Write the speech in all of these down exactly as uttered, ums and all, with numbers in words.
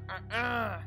А.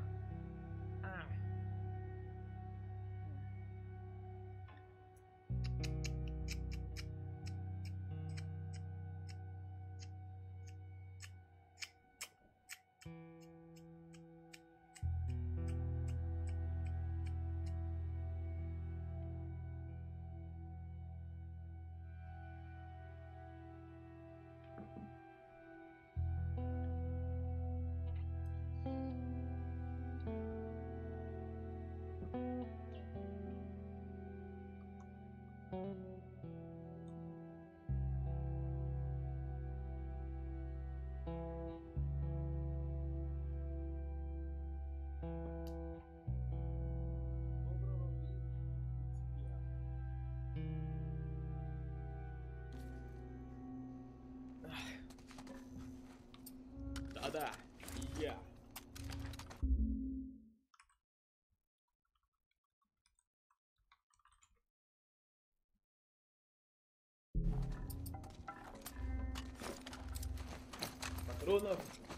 Да-да, я. Патронов.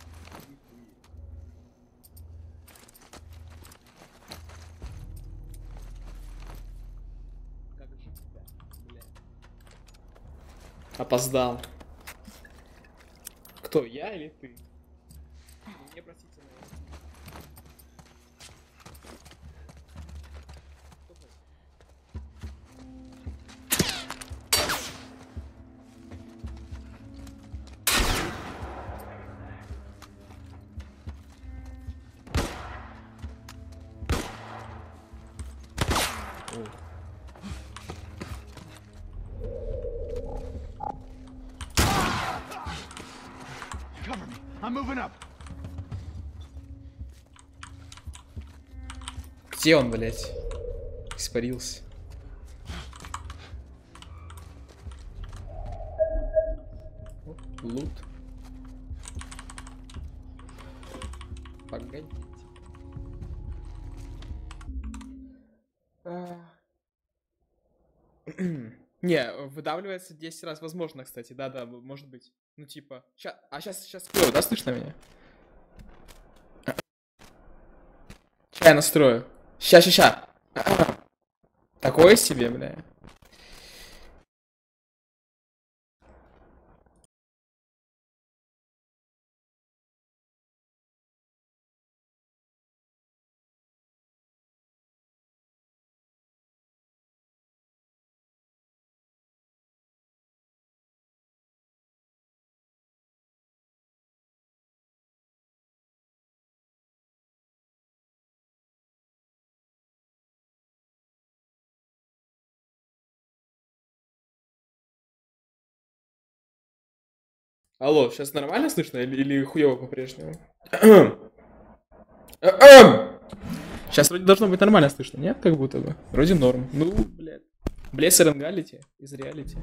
Как же тебя, блядь. Опоздал. Кто, я или ты? Мне простите, наверное. I'm moving up. Где он, блядь? Испарился. О, лут. Погодите. А... Не, выдавливается десять раз, возможно, кстати. Да-да, может быть. Ну, типа... Ща... А сейчас, сейчас клево, да, слышно меня? Ща я настрою. Ща, ща, ща. Такое себе, бля. Алло, сейчас нормально слышно или, или хуёво по-прежнему? Сейчас вроде должно быть нормально слышно, нет? Как будто бы. Вроде норм. Ну, блядь. Блесс Ренгалити из реалити.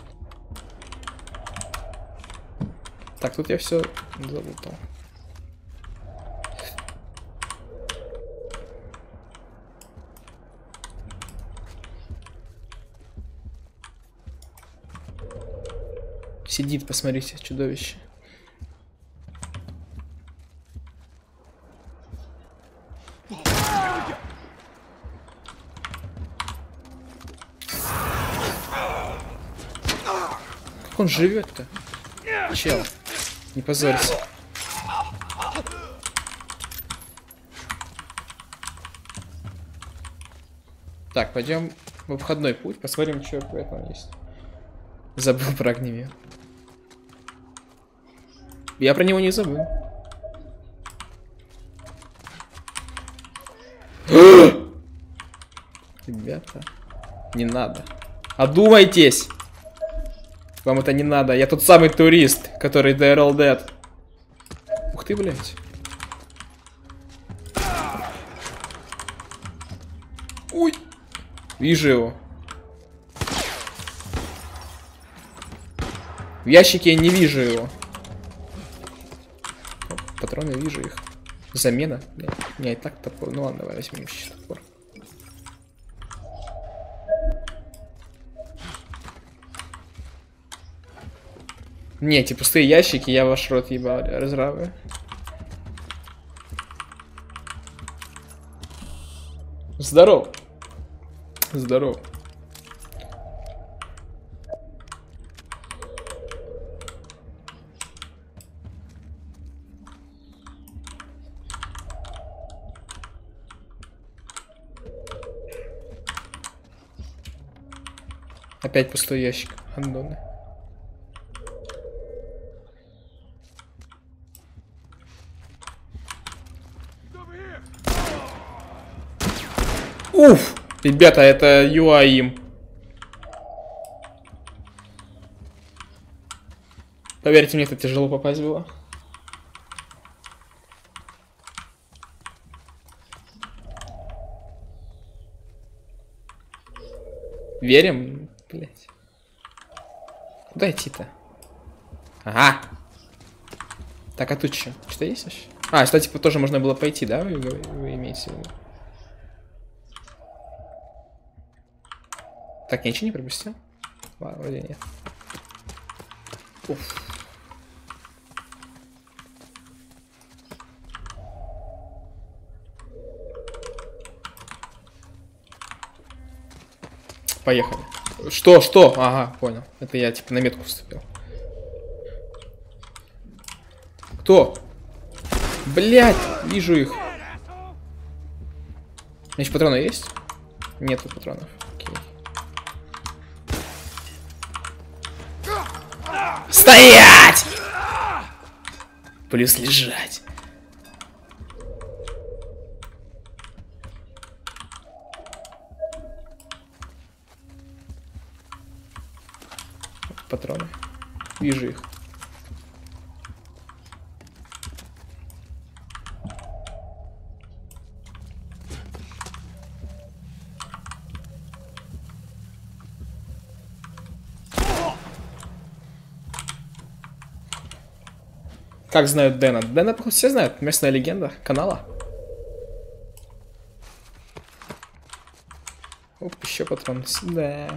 Так, тут я все залутал. Сидит, посмотрите, чудовище. Как он живет-то? Чел, не позорься. Так, пойдем в обходной путь, посмотрим, что в этом есть. Забыл про огнемет. Я про него не забыл. Ребята, не надо. Одумайтесь! Вам это не надо. Я тот самый турист, который ди ар эл Dead. Ух ты, блядь. Ой. Вижу его. В ящике я не вижу его. Патроны, вижу их. Замена. У меня и так топор. Ну ладно, давай возьмем еще топор. Не, эти пустые ящики, я ваш рот ебал, разравы. Здоров. Здоров. Опять пустой ящик. Андоны. Уф! Ребята, это ЮАИМ. Поверьте мне, это тяжело попасть было. Верим? Блять. Куда идти-то? Ага. Так, а тут что? Что есть вообще? А, что, типа, тоже можно было пойти, да? Вы, вы, вы имеете в виду? Так, я ничего не пропустил? Ладно, вроде нет. Уф. Поехали. Что, что? Ага, понял. Это я, типа, на метку вступил. Кто? Блять, вижу их. Значит, патроны есть? Нету патронов. Окей. Стоять! Плюс лежать. Патроны. Вижу их. Как знают Дэна? Дэна, походу, все знают. Местная легенда канала. Оп, еще патрон сюда.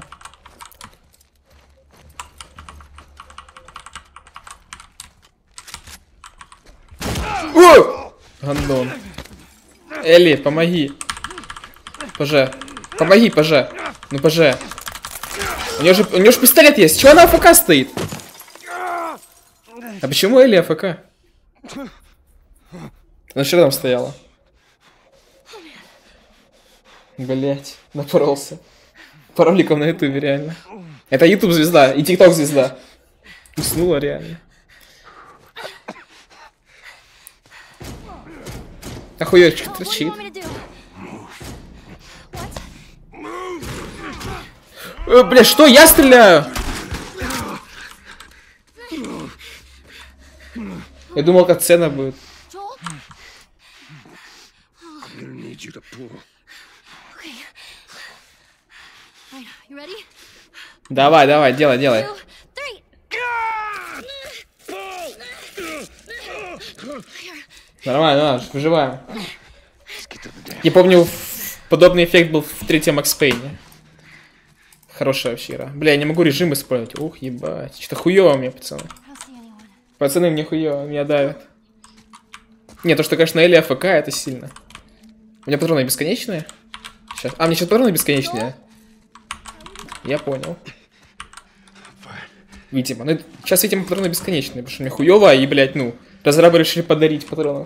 О! Гандон. Элли, помоги. Поже. Помоги, поже. Ну, поже. У нее же, у нее же пистолет есть. Чего она АФК стоит? А почему Элли АФК? Она что там стояла? Блять, напоролся. Пароликом на ютубе, реально. Это ютуб звезда и тикток звезда. Уснула реально. Охуёчка торчит. Э, бля, что? Я стреляю! Я думал, как цена будет. Давай, давай, делай, делай. Нормально, нормально, выживаем. Я помню, подобный эффект был в третьем Макс Пейне. Хорошая вообще игра. Бля, я не могу режим использовать. Ух, ебать. Что-то хуёво мне, пацаны. Пацаны, мне хуёво, меня давят. Не, то, что, конечно, Элли АФК, это сильно. У меня патроны бесконечные. Сейчас. А, мне сейчас патроны бесконечные. Я понял. Видимо. Ну, сейчас, видимо, патроны бесконечные, потому что мне хуёво, и, блядь, ну, разрабы решили подарить патронов.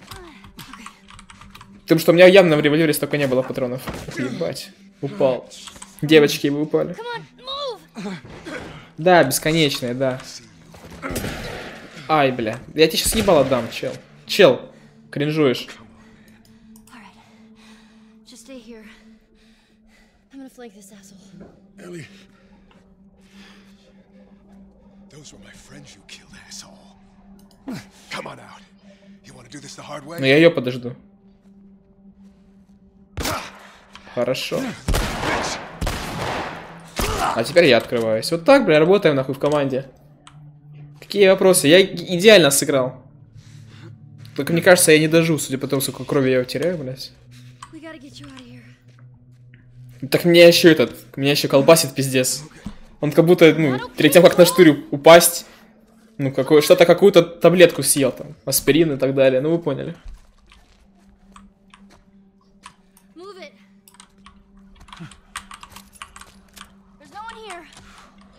Потому что у меня явно в револьвере столько не было патронов. Ух, ебать. Упал. Девочки, вы упали. Да, бесконечные, да. Ай, бля. Я тебе сейчас ебало дам, чел. Чел, кринжуешь. Но я ее подожду. Хорошо. А теперь я открываюсь. Вот так, бля, работаем нахуй в команде. Какие вопросы? Я идеально сыграл. Только мне кажется, я не дожу, судя по тому, сколько крови я утеряю, блядь. Так меня еще этот, меня еще колбасит пиздец. Он как будто, ну, перед тем, как на штырю упасть, ну, какое, что-то, какую-то таблетку съел там, аспирин и так далее, ну, вы поняли.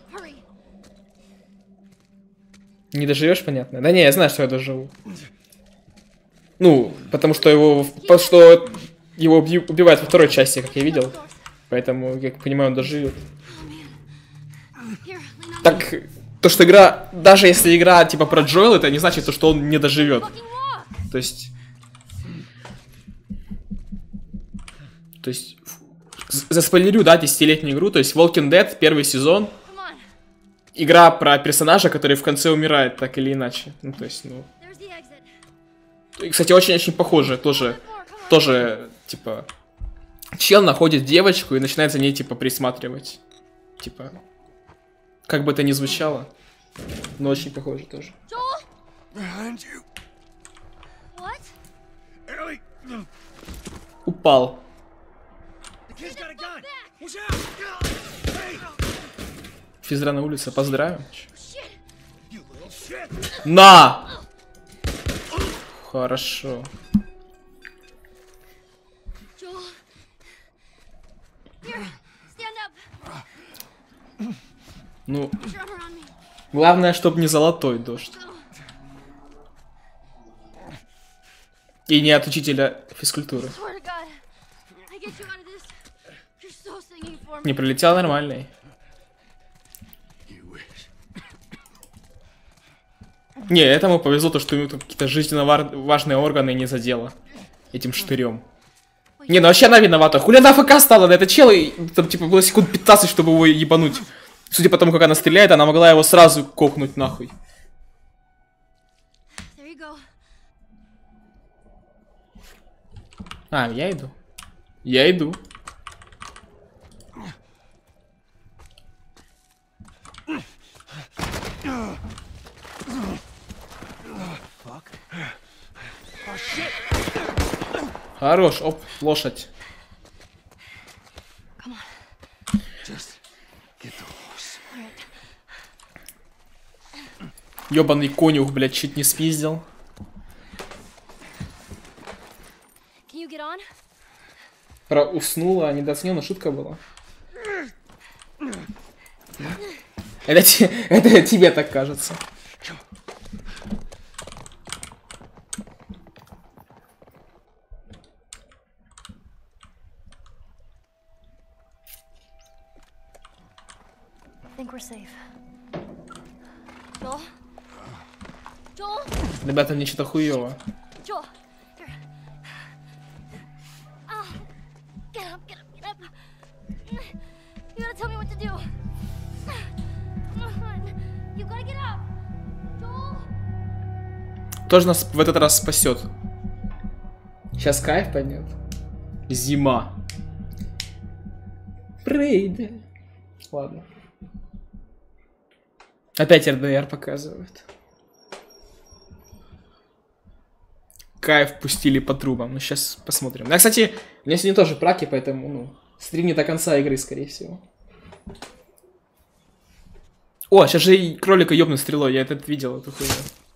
Не доживешь, понятно? Да не, я знаю, что я доживу. Ну, потому что его, потому что его убивают во второй части, как я видел. Поэтому, я понимаю, он доживет. Так, то, что игра, даже если игра типа про Джоэла, это не значит, что он не доживет. То есть... То есть... Заспойлерю, да, десятилетнюю игру. То есть Walking Dead, первый сезон. Игра про персонажа, который в конце умирает, так или иначе. Ну, то есть, ну... И, кстати, очень-очень похоже. Тоже, тоже, типа... Чел находит девочку и начинает за ней, типа, присматривать. Типа... Как бы это ни звучало, но очень похоже тоже. Упал. Физра на улице, поздравим. На! Хорошо. Ну, главное, чтобы не золотой дождь. И не от учителя физкультуры. Не прилетел нормальный. Не, этому повезло то, что ему какие-то жизненно важные органы не задело этим штырем. Не, ну вообще она виновата. Хули она АФК стала на этот чел, и там типа было секунд пятнадцать, чтобы его ебануть. Судя по тому, как она стреляет, она могла его сразу кокнуть нахуй. А, я иду. Я иду. Хорош, оп, лошадь. Ёбаный конюх, блядь, чуть не спиздил. Про уснула, а недооценена шутка была. Это, это тебе так кажется. Ребята, мне что-то хуёво. Тоже нас в этот раз спасет. Сейчас кайф пойдет. Зима. Прейда. Ладно. Опять эр дэ эр показывают. Кайф пустили по трубам. Ну, сейчас посмотрим. Ну, кстати, у меня сегодня тоже праки, поэтому, ну, стрим не до конца игры, скорее всего. О, сейчас же и кролика ёбнут стрелой. Я этот видел, эту хуйню.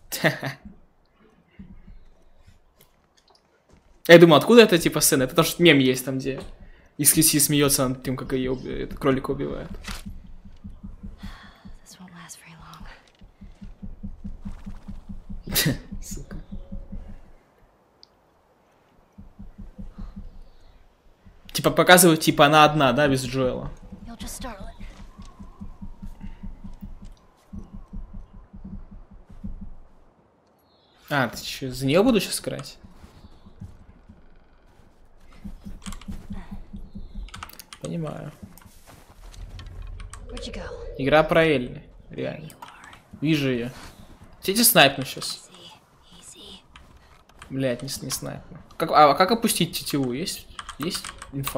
Я думаю, откуда это типа сцена? Это потому что мем есть там, где Икс Кью Си смеется над тем, как ее уб... кролика убивает. Сука. Типа показывают, типа она одна, да, без Джоэла. А, ты что, за нее буду сейчас играть? Понимаю. Игра про Элли, реально. Вижу ее. Хотите снайпну сейчас? Блять, не, не снайпну. Как, а как опустить тетиву? Есть? Есть инфа?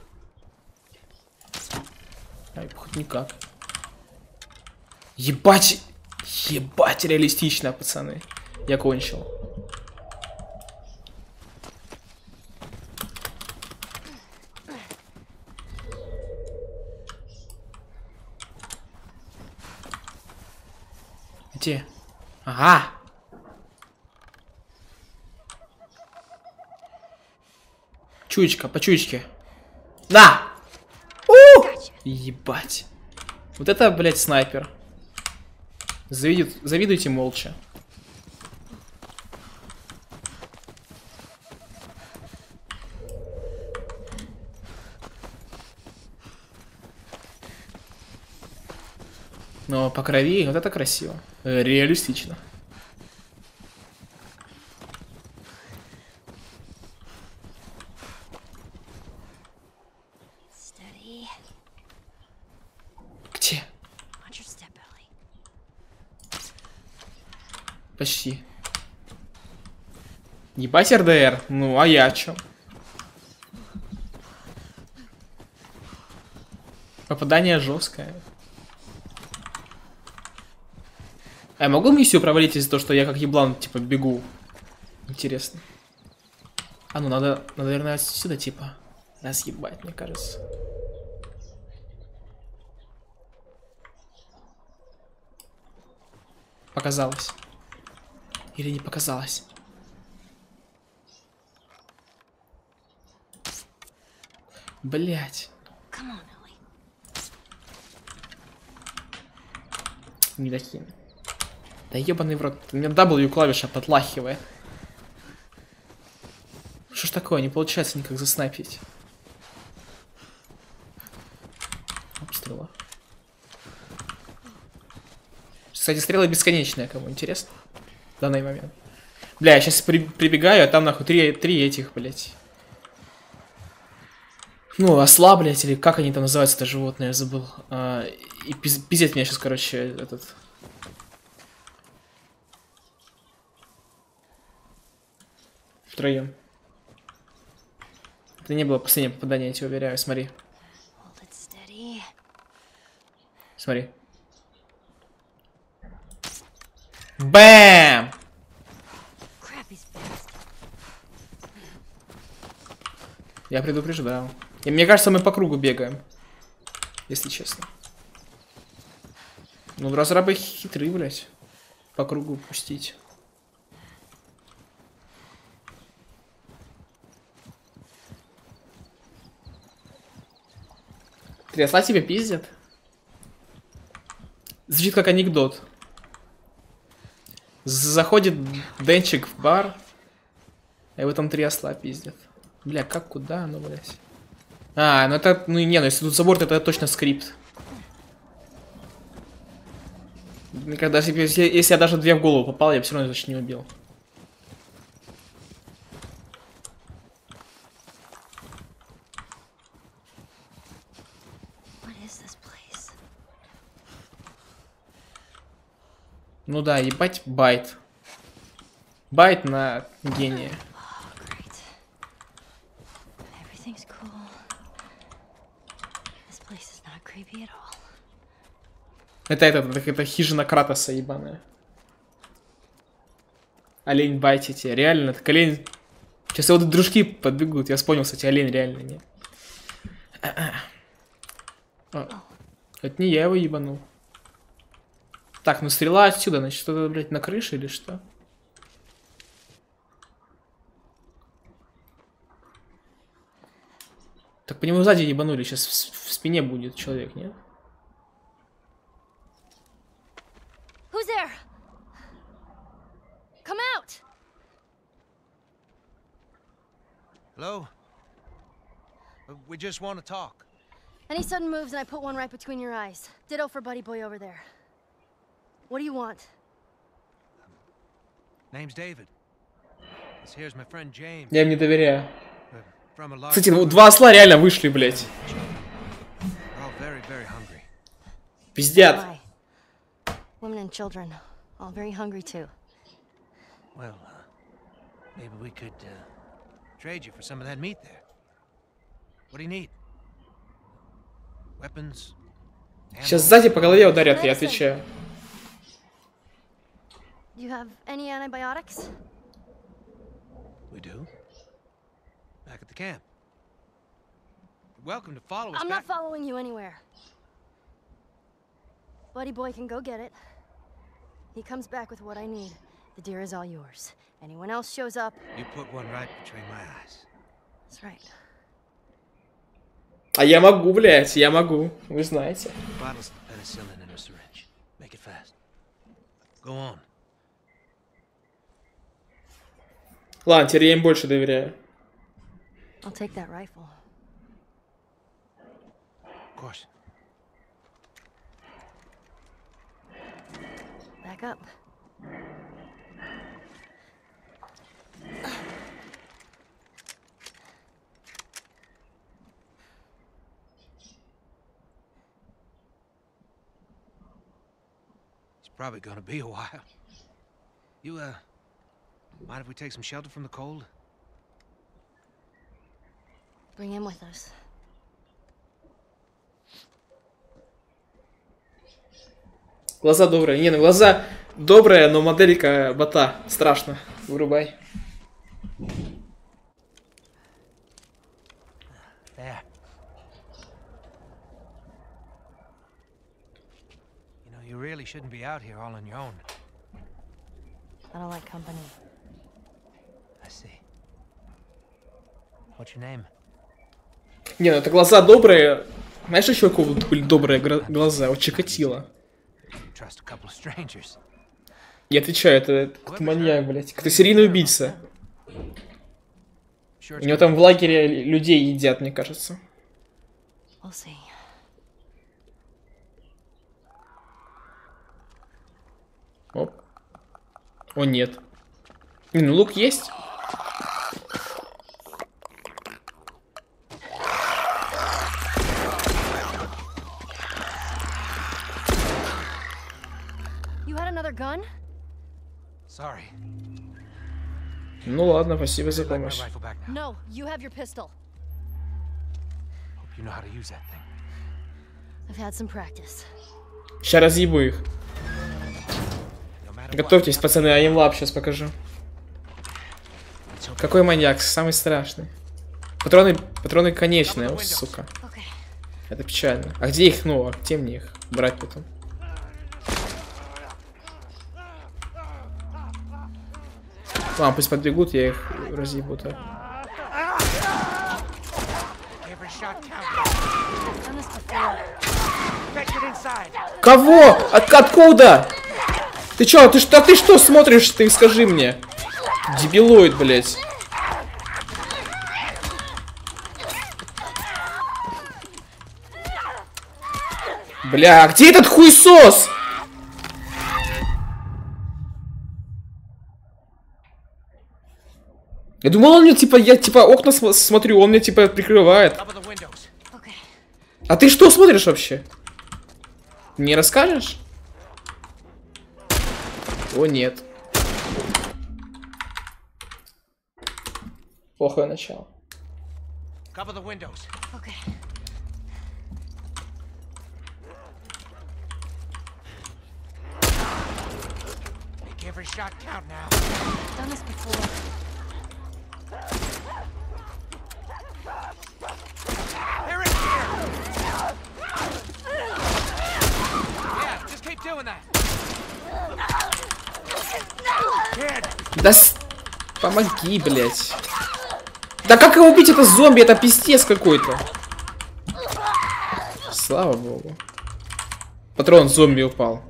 Ай, хоть никак. Ебать! Ебать, реалистично, пацаны. Я кончил. Где? Ага! Чуечка, по чуечке. На! У! Ебать. Вот это, блядь, снайпер. Завидуйте, завидуйте молча. Но по крови вот это красиво. Реалистично. Где? Почти. Ебать эр дэ эр. Ну, а я о чем? Попадание жесткое. А я могу миссию провалить из-за того, что я как еблан, типа, бегу? Интересно. А, ну надо, надо, наверное, отсюда, типа, разъебать, мне кажется. Показалось. Или не показалось? Блять. Не дохин. Да ебаный в рот. У меня W клавиша подлахивает. Что ж такое? Не получается никак заснайпить. Обстрела. Кстати, стрела бесконечная, кому интересно. В данный момент. Бля, я сейчас при прибегаю, а там нахуй три, три этих, блять. Ну, осла, блять, или как они там называются, это животное, я забыл. А, и пиз пиздец меня сейчас, короче, этот... Втроем. Это не было последнее попадание, я тебе уверяю, смотри. Смотри. Бэм! Я предупреждал. И мне кажется, мы по кругу бегаем. Если честно. Ну, разрабы хитрые, блядь. По кругу пустить. Трясла тебе пиздят? Звучит как анекдот. Заходит Денчик в бар, а его там три осла пиздят. Бля, как, куда, ну, блядь. А, ну это, ну не, ну если тут забор, то это точно скрипт. Когда, если, если я даже две в голову попал, я все равно точно не убил. Ну да, ебать байт. Байт на гения. Это, это, это, это хижина Кратоса ебаная. Олень байтите. Реально, так олень... Сейчас его дружки подбегут. Я вспомнил, кстати, олень реально нет. А, это не я его ебанул. Так, ну стрела отсюда, значит, что-то, блядь, на крыше или что? Так по нему сзади ебанули, сейчас в, в спине будет человек, нет? Who's there? Come out! Hello? We just want to talk. Any sudden moves and I put one right between your eyes. Ditto for Buddy Boy over there. What do you want? Name's David. This here's my friend James. Я им не доверяю. Кстати, ну, два осла реально вышли, блядь. Пиздят. Women and children, all very hungry too. Well, uh, maybe we could uh, trade you for some of that meat there. What do you need? Weapons? Сейчас сзади по голове ударят, я отвечаю. Do you have any antibiotics? We do. Back at the camp. You're welcome to follow us. I'm back. not following you anywhere. Buddy Boy can go get it. He comes back with what I need. The deer is all yours. Anyone else shows up... You put one right between my eyes. That's right. А я могу, блядь, я могу. Вы знаете. Ладно, теперь я им больше доверяю. I'll take that rifle. Of course. Back up. It's probably gonna be a while. You, uh, mind if we take some shelter from the cold? Bring him with us. Глаза добрые. Не, ну глаза добрые, но моделька бота. Страшно. Вырубай. There. You know, you really shouldn't be out here all on your own. I don't like company. I see. What's your name? Не, ну это глаза добрые. Знаешь, еще у кого были добрые глаза? У Чикатило. Я отвечаю, это, это маньяк, блядь. Это серийный убийца. У него там в лагере людей едят, мне кажется. Оп. О, нет. Ну, лук есть. Gun? Sorry. Ну ладно, спасибо за помощь. No, you have your pistol. Hope you know how to use that thing. I've had some practice. Сейчас разъебу их. Готовьтесь, пацаны, я им лап сейчас покажу. Какой маньяк, самый страшный. Патроны, патроны конечные, о, сука. Это печально. А где их, ну, а где мне их брать потом? Ладно, пусть подбегут, я их разъебу так. Кого? От, откуда? Ты чё? Ты, а ты что смотришь? Ты скажи мне. Дебилоид, блядь. Бля, где этот хуесос? Я думал, он мне, типа, я, типа, окна см смотрю, он мне, типа, прикрывает. А ты что смотришь вообще? Не расскажешь? О, нет. Плохое начало. Да с... помоги, блядь. Да как его убить? Это зомби, это пиздец какой-то. Слава богу. Патрон зомби упал.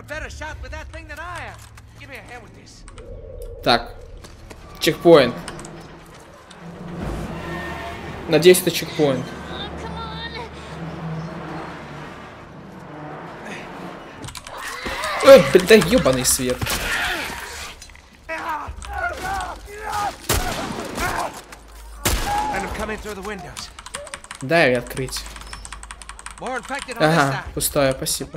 Так. Чекпоинт. Надеюсь, это чекпоинт. Ой, блин, да ёбаный свет. Дай открыть. Ага, пустая, спасибо.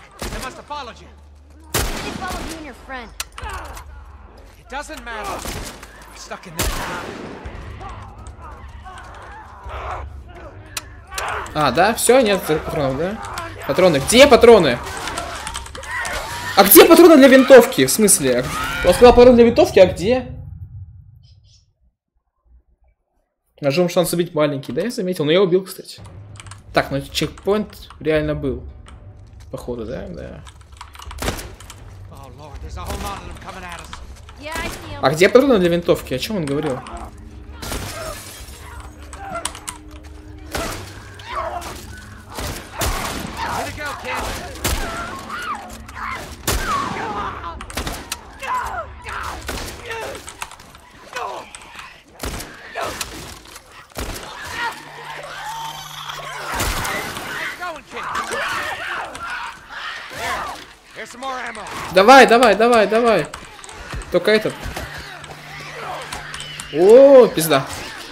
А, да? Все, нет патронов, да? Патроны. Где патроны? А где патроны для винтовки? В смысле? Я сказал патроны для винтовки, а где? Ножом шанс убить маленький, да, я заметил, но я убил, кстати. Так, ну чекпоинт реально был. Походу, да, да. А где патроны для винтовки? О чем он говорил? Давай, давай, давай, давай. Только этот. О, пизда.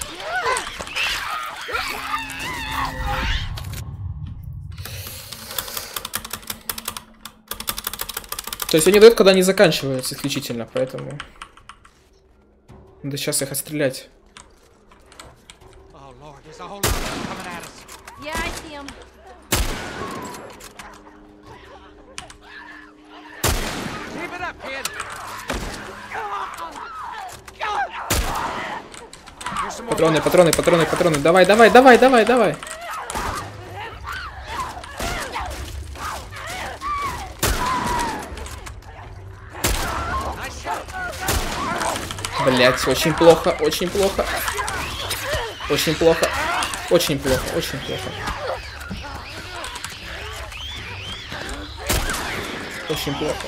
То есть они дают, когда они заканчиваются исключительно, поэтому надо сейчас их отстрелять. Патроны, патроны, патроны, патроны. Давай, давай, давай, давай, давай. Блять, очень плохо, очень плохо. Очень плохо. Очень плохо, очень плохо. Очень плохо.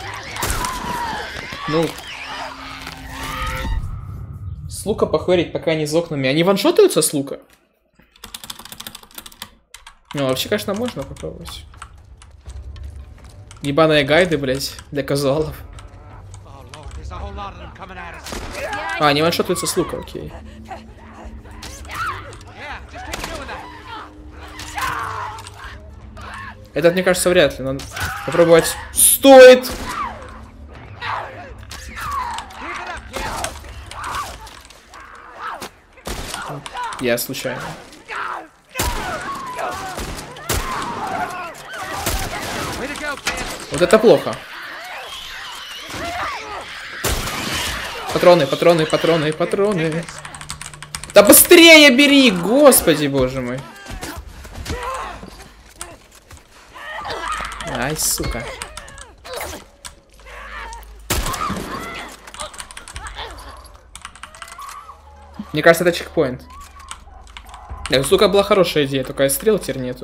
Ну... С лука похорить, пока они за окнами. Они ваншотаются с лука? Ну, вообще, конечно, можно попробовать. Ебаные гайды, блять, для казуалов. А, они ваншотаются с лука, окей. Этот, мне кажется, вряд ли. Надо попробовать. Стоит! Я случайно. Вот это плохо. Патроны, патроны, патроны, патроны. Да быстрее бери, господи, боже мой. Ай, сука. Мне кажется, это чекпоинт. Да, сука, была хорошая идея, только стрел теперь нету.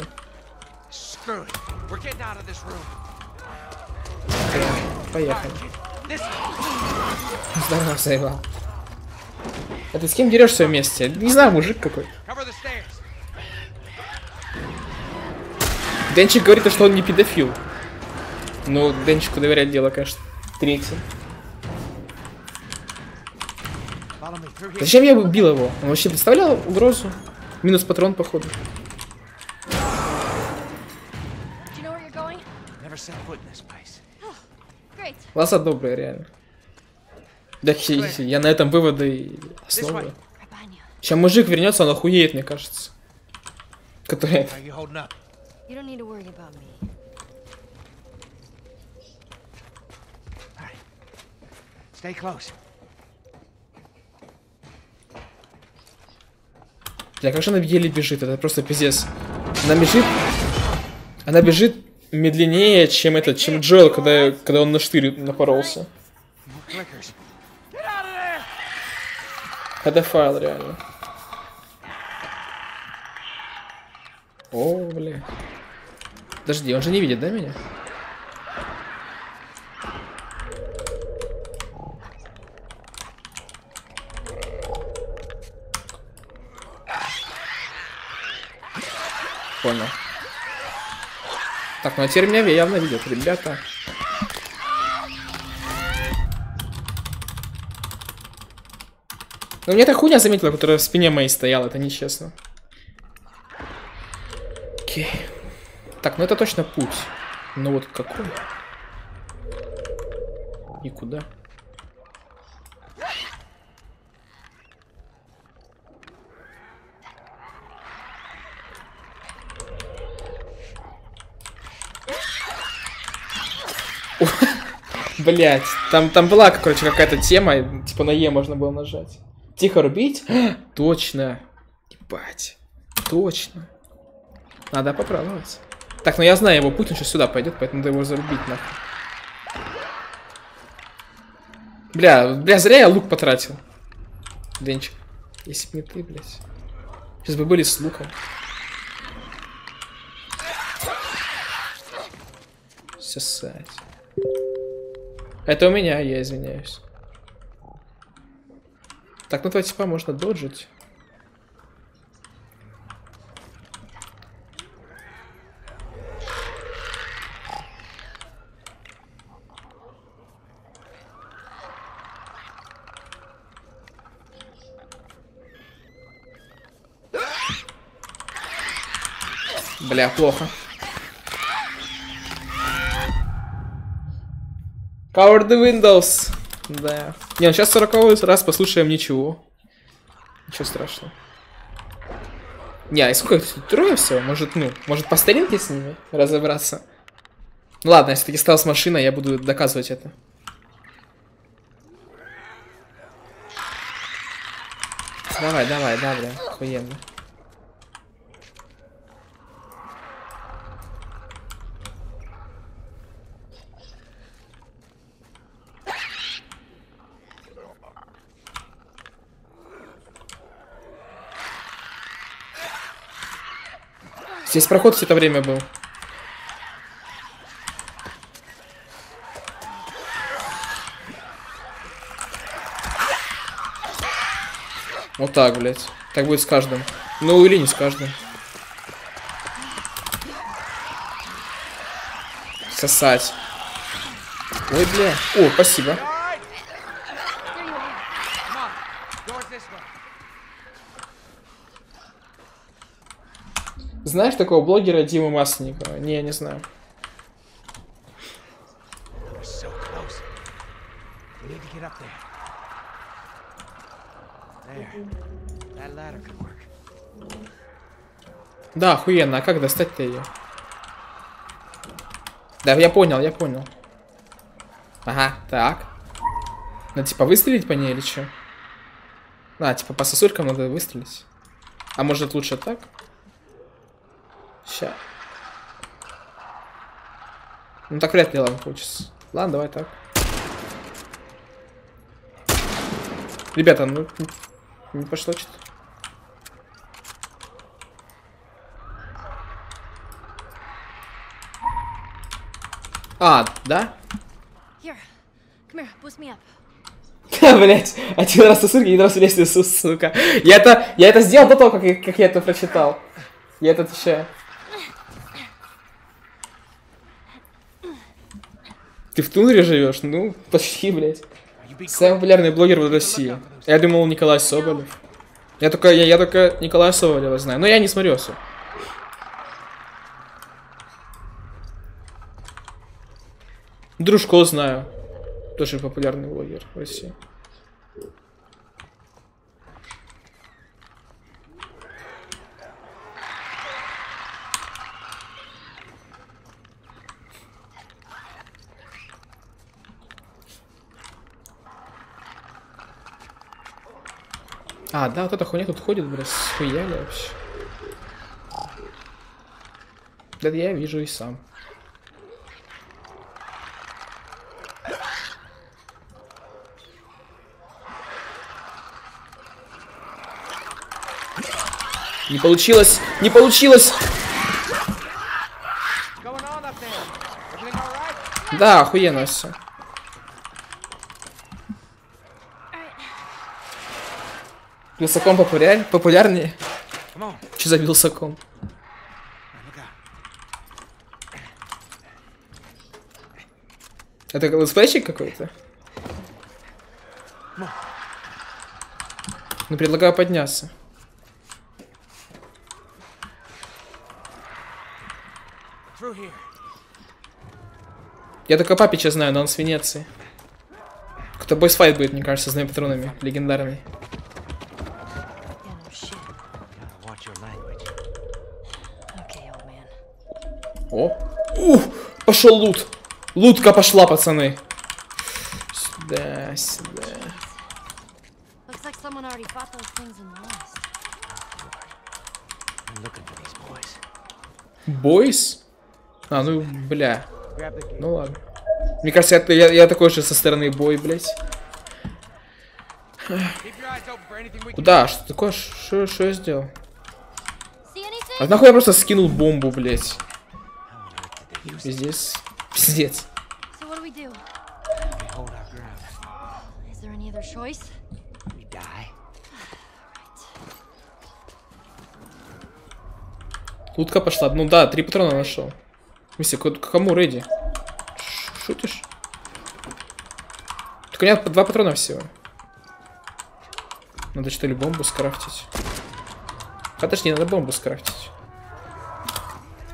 Поехали. Здорово, заебал. А ты с кем дерешься вместе? Не знаю, мужик какой. Денчик говорит, что он не педофил. Ну, Денчику доверять дело, конечно, третье. Зачем я убил его? Он вообще представлял угрозу? Минус патрон, походу. Глаза добрые, реально. Да, я на этом выводы основываю. Сейчас мужик вернется, он охуеет, мне кажется. Который... Бля, как же она еле бежит, это просто пиздец. Она бежит... Она бежит медленнее, чем этот, чем Джоэл, когда, когда он на штырь напоролся. Педофайл, реально. О, бля. Подожди, он же не видит, да, меня? Понял. Так, ну а теперь меня явно видят, ребята. Ну, мне эта хуйня заметила, которая в спине моей стояла, это нечестно. Окей. Так, ну это точно путь. Ну вот какой? И куда? Блять, там, там была, короче, какая-то тема, типа на Е можно было нажать. Тихо рубить? Точно. Ебать. Точно. Надо попробовать. Так, ну я знаю его путь, он сейчас сюда пойдет, поэтому надо его зарубить нахуй. Бля, бля, зря я лук потратил. Денчик. Если бы не ты, блядь. Сейчас бы были с луком. Сосать. Это у меня, я извиняюсь. Так, ну два типа можно доджить. Бля, плохо. Cover the windows. Да. Не, ну сейчас сороковой раз послушаем ничего. Ничего страшного. Не, а сколько их? Трое всего? Может, ну, может по старинке с ними разобраться? Ну ладно, если таки стал с машиной, я буду доказывать это. Давай, давай, да, бля, охуенно. Здесь проход все это время был. Вот так, блядь. Так будет с каждым. Ну или не с каждым. Сосать. Ой, бля. О, спасибо. Знаешь такого блогера Диму Масленникова? Не, не знаю. Да, охуенно. А как достать-то ее? Да, я понял, я понял. Ага, так. Ну, типа, выстрелить по ней или что? А, типа, по сосулькам надо выстрелить. А может, лучше так? Ща. Ну, так вряд ли, ладно, получится. Ладно, давай так. Ребята, ну, не пошло что-то. А, да? Here, come here, boost me up. Да, блять, один раз сосульки, один раз в лестницу, сука. Я это, я это сделал до того, как я, как я это прочитал. Я это отвечаю. Ты в тундре живешь? Ну, почти, блять. Самый популярный блогер в России. Я думал, Николай Соболев. Я только, я, я только Николая Соболева знаю. Но я не смотрю все. Дружко знаю. Тоже популярный блогер в России. А, да, вот эта хуйня тут ходит, блядь, схуяли вообще. Да я вижу и сам. Не получилось! Не получилось! Да, охуенно все. Вилсаком популяр... популярнее? Что за Вилсаком? Это летсплейщик какой-то? Ну, предлагаю подняться. Я только Папича знаю, но он с Венеции. Кто бойсфайт будет, мне кажется, с двумя патронами. Легендарный. О! Ух! Пошел лут! Лутка пошла, пацаны! Сюда, сюда. Бойс? А, ну, бля. Ну ладно. Мне кажется, я, я, я такой же со стороны бой, блять. Куда? Что такое? Что я сделал? А нахуй я просто скинул бомбу, блять. Пиздец. Пиздец. Лутка пошла. Ну да, три патрона нашел. Миссия, к кому рейди? Шутишь? Только у меня два патрона всего. Надо что ли бомбу скрафтить? Подожди, надо бомбу скрафтить.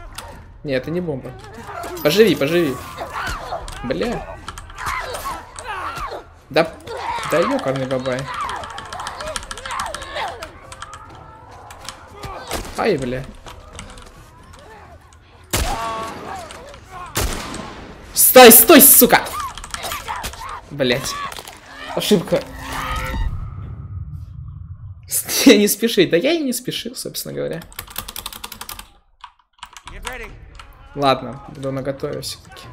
Не, это не бомба. Поживи, поживи. Бля. Да, да ёкарный бабай. Ай, бля. Стой, стой, сука! Блять. Ошибка. Я не спеши. Да я и не спешил, собственно говоря. Ладно, буду наготове все-таки.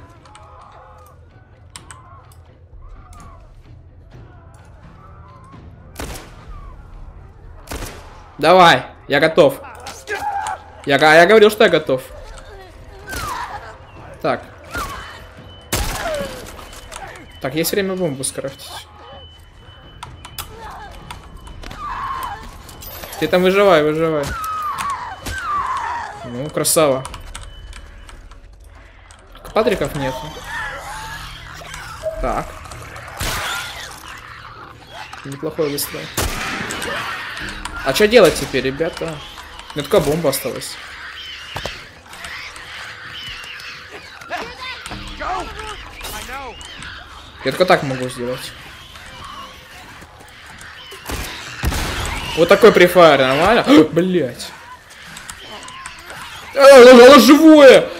Давай, я готов. Я, я говорил, что я готов. Так. Так, есть время бомбу скрафтить. Ты там выживай, выживай. Ну, красава. Патриков нету. Так. Неплохой выстрел. А что делать теперь, ребята? У меня только бомба осталась. Я только так могу сделать. Вот такой префайр, нормально? Блять. А, оно живое!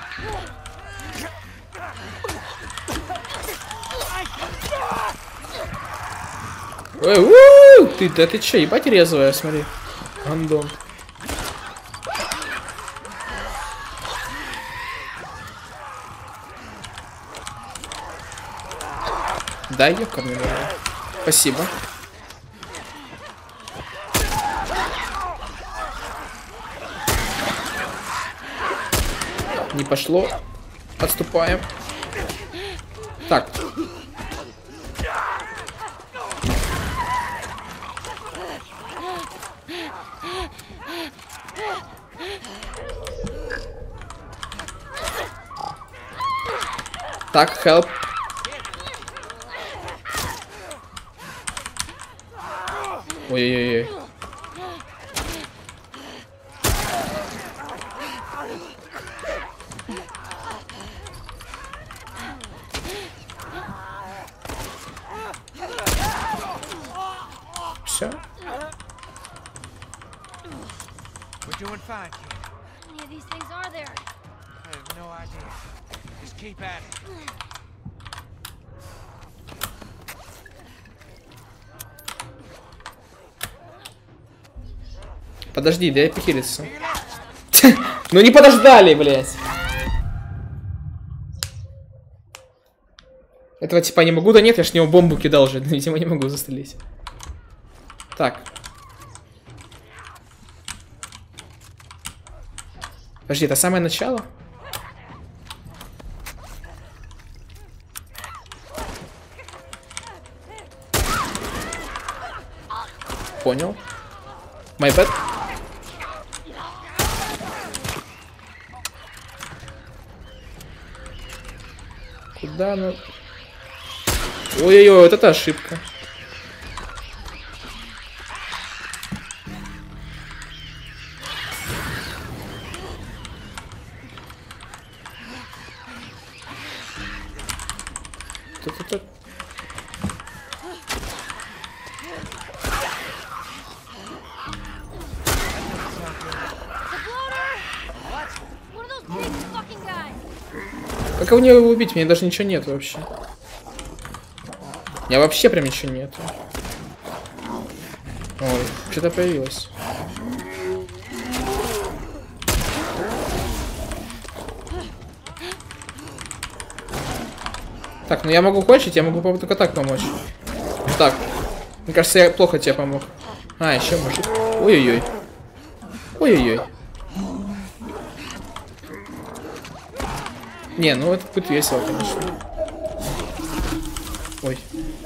Ой, у, ты, да ты че, ебать резвая, смотри. Гандон. Да, ёкарный. Спасибо. Не пошло. Отступаем. Так. Так, help. Ой-ой-ой. Все. We're doing fine, kid. How many of these things are there? I have no idea. Just keep at it. Подожди, дай похилиться. Ну не подождали, блядь. Этого типа не могу, да нет, я ж в него бомбу кидал же, видимо не могу застрелить. Так. Подожди, это самое начало? Понял. My bad. Куда она? Ой-ой-ой, вот это ошибка. Тут-тут-тут. Как у нее его убить? У меня даже ничего нет вообще. У меня вообще прям ничего нет. Ой, что-то появилось. Так, ну я могу кончить, я могу только так помочь. Так, мне кажется, я плохо тебе помог. А, еще мужик. Ой-ой-ой. Ой-ой-ой. Не, ну это будет весело, конечно. Ой.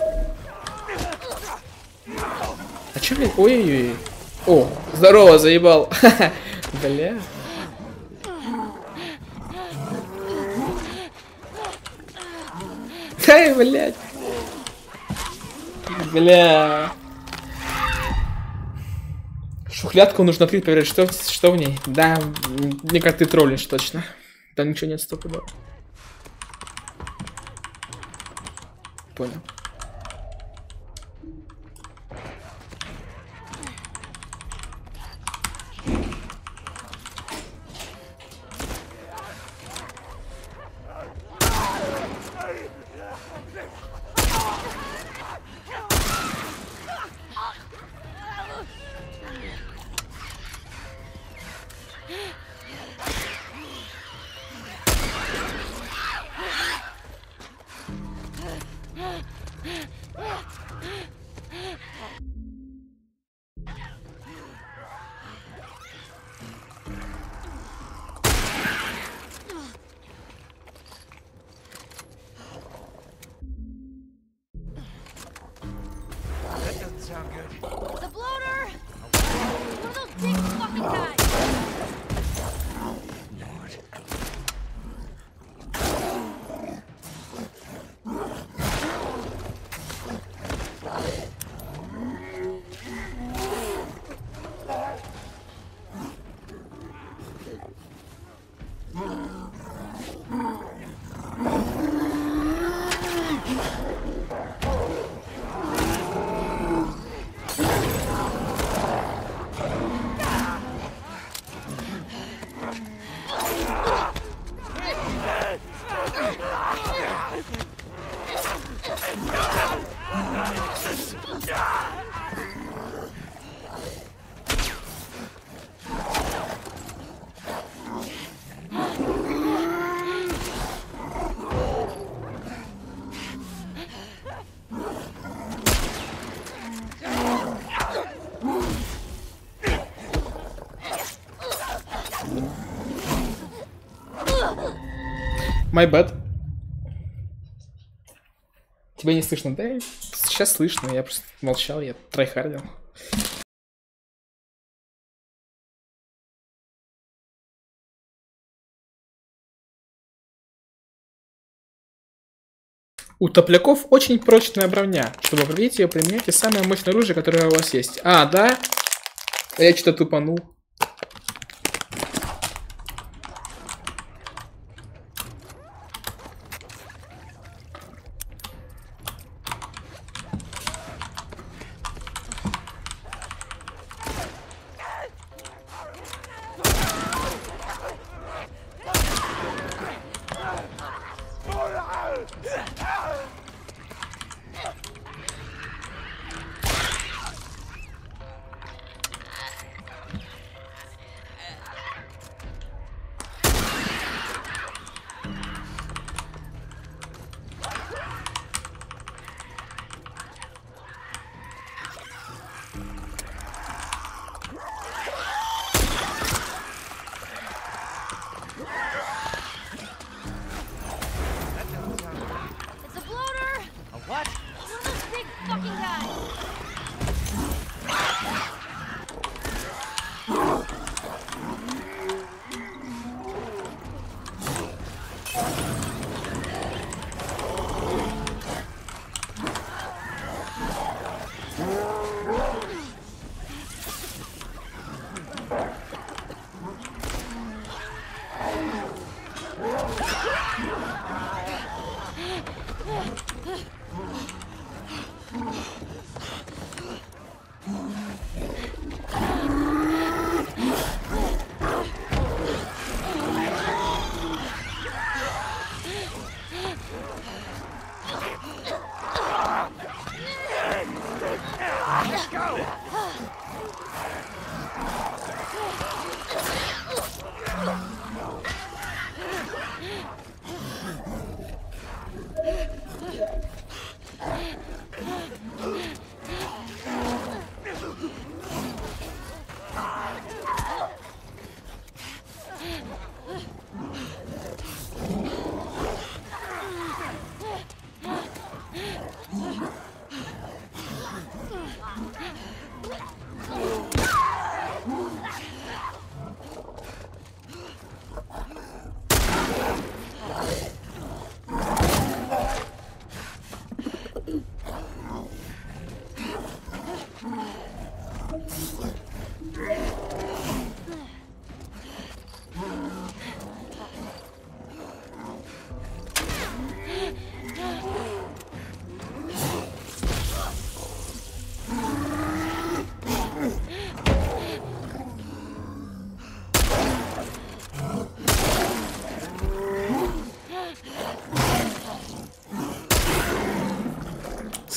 А чё, блин? Ой-ой-ой. О, здорово, заебал. Бля. Ай, блядь. Бля. Шухлядку нужно открыть, проверить, что, что в ней. Да, мне как ты троллишь точно. Там ничего нет, стопудово. Понял. The bloater! One of those big fucking guys! My bad. Тебя не слышно? Да, сейчас слышно, я просто молчал, я трайхардил. У топляков очень прочная броня. Чтобы пробить ее, применяйте самое мощное оружие, которое у вас есть. А, да? Я что-то тупанул.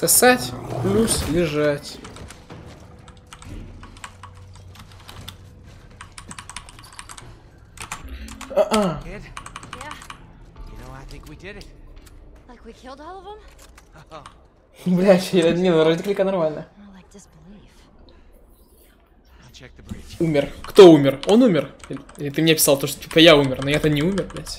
Сосать плюс лежать. А-а. Kid, Yeah, you know, I think we did it. like we killed all of them? Oh, Блядь, я- не, ну ради клика нормально. More like disbelief. I'll check the bridge. Умер. Кто умер? Он умер? Или, или ты мне писал то, что типа я умер, но я-то не умер, блядь.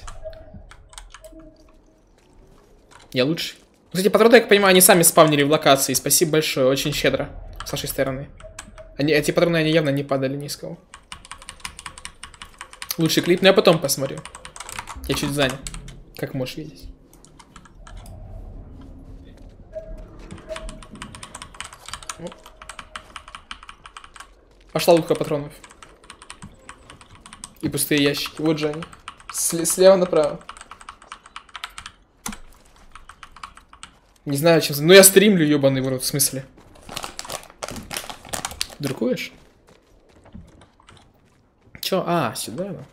Я лучший. Кстати, патроны, я так понимаю, они сами спавнили в локации. Спасибо большое, очень щедро с вашей стороны. Они, эти патроны, они явно не падали ни с кого. Лучший клип, но я потом посмотрю. Я чуть занят, как можешь видеть. Оп. Пошла лутка патронов. И пустые ящики. Вот же они. С слева направо. Не знаю, чем... Ну я стримлю, ёбаный в рот, в смысле. Друкуешь? Чё? А, сюда, да?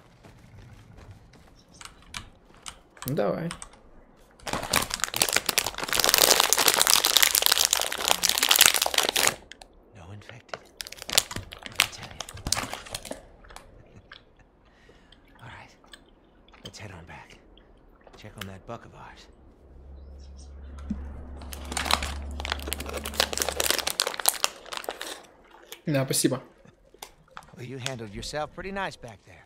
Ну давай. No infected. Let me tell you. All right, let's head on back. Check on that buck of ours. Да, спасибо. Well, you handled yourself pretty nice back there.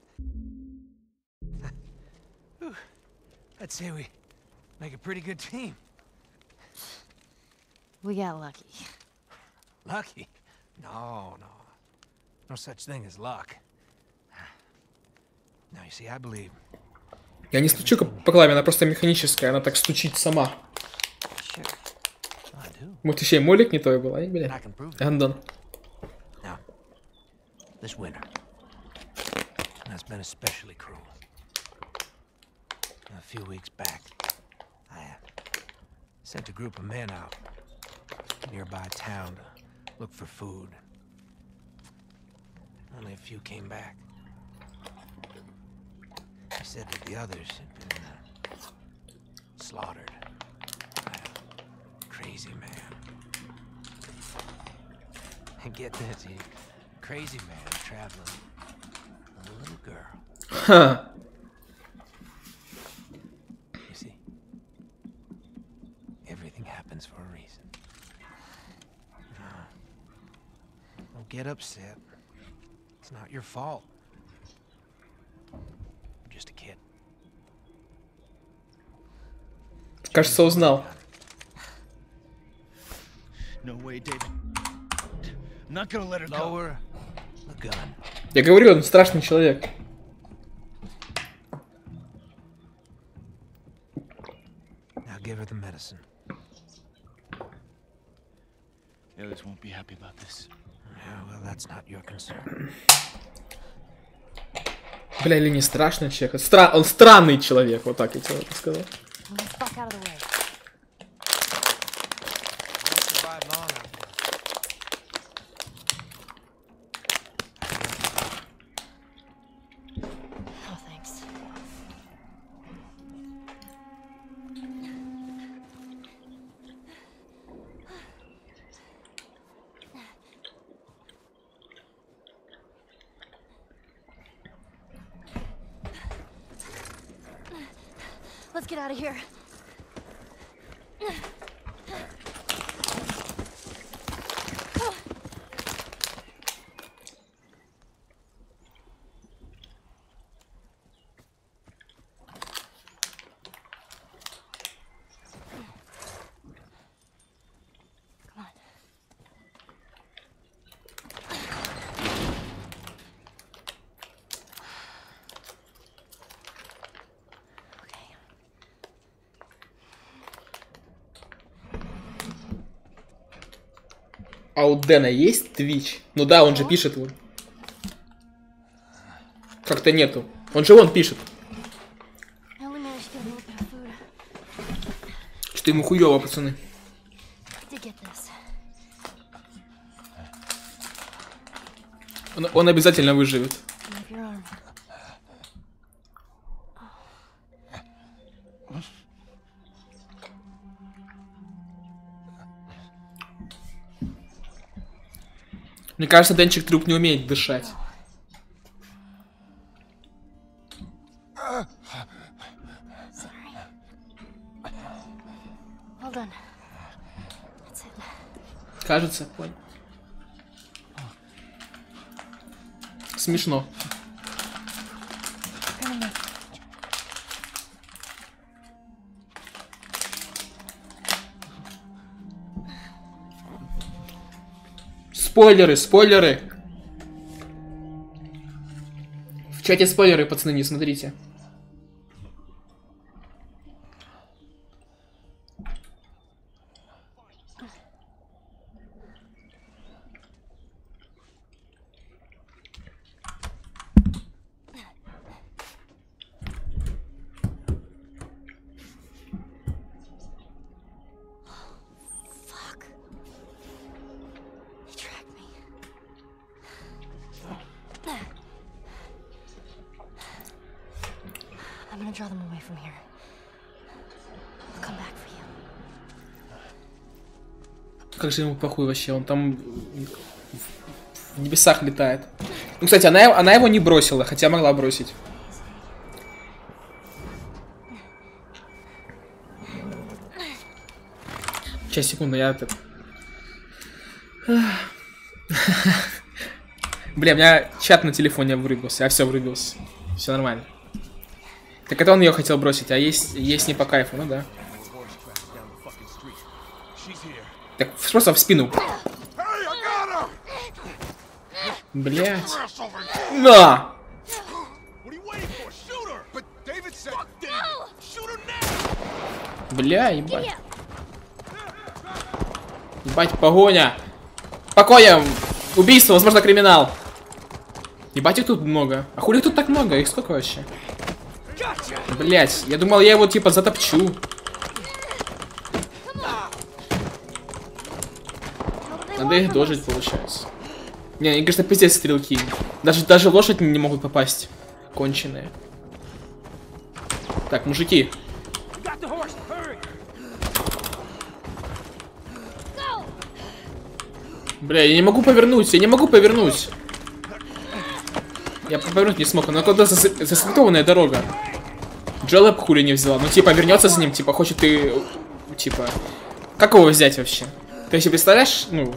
Whew. I'd say we make a pretty good team. We got lucky. Lucky? No, no. No such thing as luck. Now, you see, I believe. Я не стучу по клаве, она просто механическая, она так стучит сама. Sure. I do. Может, еще и молик не той был, а, бля? And I can prove it. Андон. Now, this winter has been especially cruel. A few weeks back, I uh, sent a group of men out to a nearby town to look for food. Only a few came back. They said that the others had been uh, slaughtered by a crazy man. And get this, he crazy man traveling with a little girl. Ха. You see, everything happens for a reason. No. Don't get upset. It's not your fault. You're just a kid. Кажется, узнал. No way, David. I'm not gonna let her go. Lower the gun. Я говорю, он страшный человек. Now give her the medicine. Alice won't be happy about this. Yeah, well, that's not your concern. Бля, или не страшный человек? Стра... Он странный человек, вот так я тебе сказал. Move the fuck out of the way. Won't survive long out there. Oh, thanks. Let's get out of here. Come on. Okay. А у Дэна есть Twitch? Ну да, он же пишет вон. Как-то нету. Он же вон пишет. I only managed to get a little bit of food. Что ему хуёво, пацаны. I did get this. Он, он обязательно выживет. Leave your arm. Мне кажется, Денчик Трюк не умеет дышать. Кажется, понял. Смешно. Спойлеры, спойлеры. В чате спойлеры, пацаны, не смотрите. Как же ему похуй вообще, он там в небесах летает. Ну, кстати, она, она его не бросила, хотя могла бросить. Сейчас, секунду, я так... Бля, у меня чат на телефоне врубился, а все, врубился. Все нормально. Так это он ее хотел бросить, а есть, есть не по кайфу, ну да. Так, просто в спину. Блять. На! Бля, ебать. Ебать, погоня. Покоя. Убийство, возможно, криминал. Ебать, их тут много. А хули их тут так много? Их сколько вообще? Блять, я думал, я его типа затопчу. Надо их дожить, получается. Не, они, конечно, пиздец стрелки. Даже, даже лошадь не могут попасть. Конченые. Так, мужики. Бля, я не могу повернуть, я не могу повернуть. Я повернуть не смог, но куда засветованная дорога. Джеллэп хули не взяла. Ну, типа, вернется за ним, типа, хочет и... Типа... Как его взять вообще? Ты себе представляешь, ну...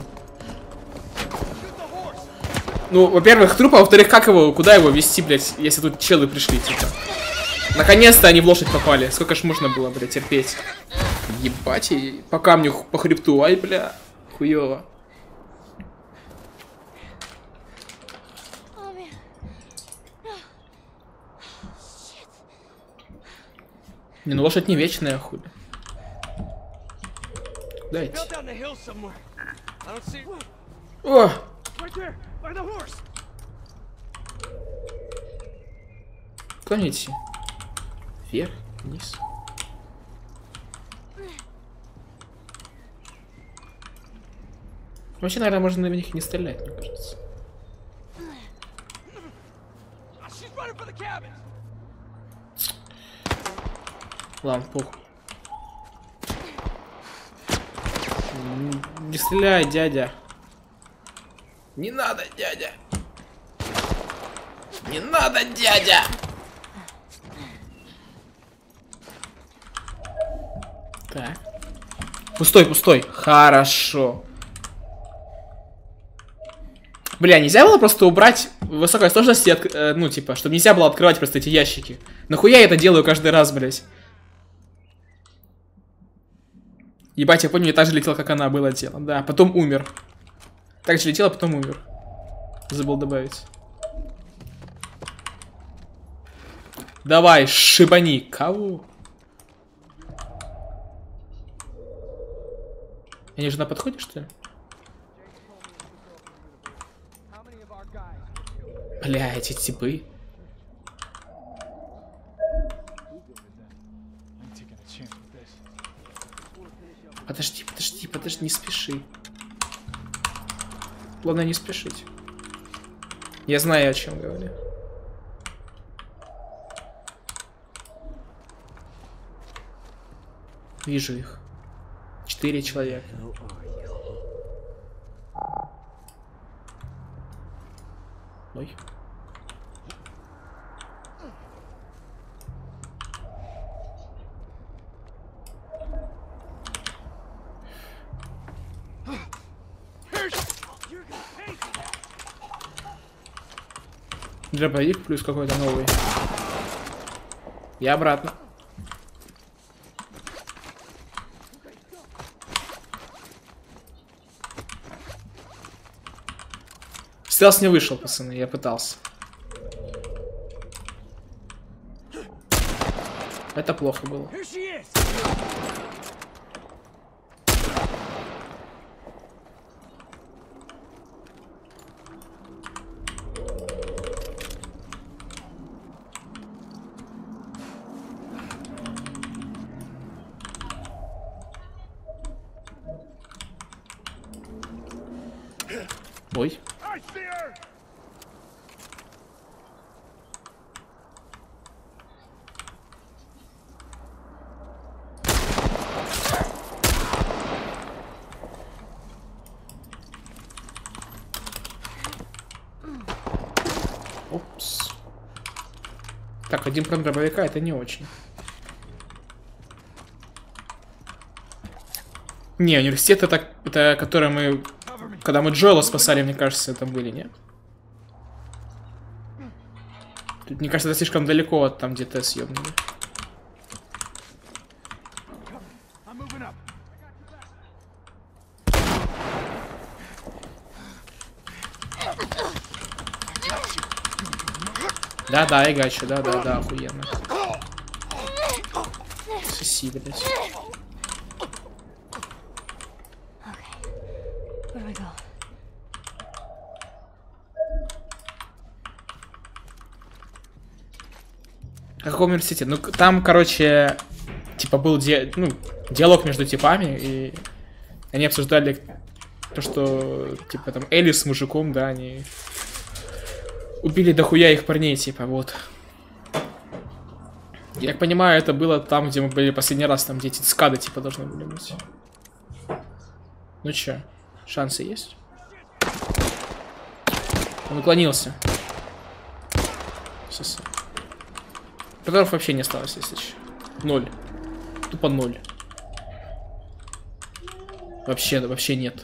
Ну, во-первых, труп, а во-вторых, как его, куда его вести, блядь, если тут челы пришли, типа. Наконец-то они в лошадь попали. Сколько ж можно было, блядь, терпеть. Ебать, и по камню, по хребту, ай, бля, хуёво. Не, ну лошадь не вечная, хули. Дайте. О! Куда мне идти? Вверх, вниз. Вообще, наверное, можно на них не стрелять, мне кажется. Ладно, похуй. Не стреляй, дядя. Не надо, дядя. Не надо, дядя. Так. Пустой, пустой. Хорошо. Бля, нельзя было просто убрать высокой сложности, от, э, ну, типа, чтобы нельзя было открывать просто эти ящики. Нахуя я это делаю каждый раз, блядь? Ебать, я помню, я так же летел, как она было тело. Да, потом умер. Так же летел, а потом умер. Забыл добавить. Давай, шибани. Кого? Они же на подходе, что ли? Бля, эти типы. Подожди, подожди, подожди, не спеши. Главное не спешить. Я знаю, о чем говорю. Вижу их. Четыре человека. Ой. Дробовик плюс какой-то новый. И обратно. Стелс не вышел, пацаны, я пытался. Это плохо было. Ой. Опс. Так, один прям дробовика, это не очень. Не, университет это, это который мы... Когда мы Джоэла спасали, мне кажется, это были, не? Тут, мне кажется, это слишком далеко от там, где Тесс ёбнули. Да-да, я гачу, да-да-да, охуенно. Соси, блядь. А какой университет? Ну, там, короче, типа был ди... ну, диалог между типами, и они обсуждали то, что, типа, там, Элли с мужиком, да, они убили дохуя их парней, типа, вот. Я так понимаю, это было там, где мы были последний раз, там, где эти скады, типа, должны были быть. Ну чё, шансы есть? Он уклонился. Соси. Которых вообще не осталось, если че. Ноль. Тупо ноль. Вообще, вообще нет.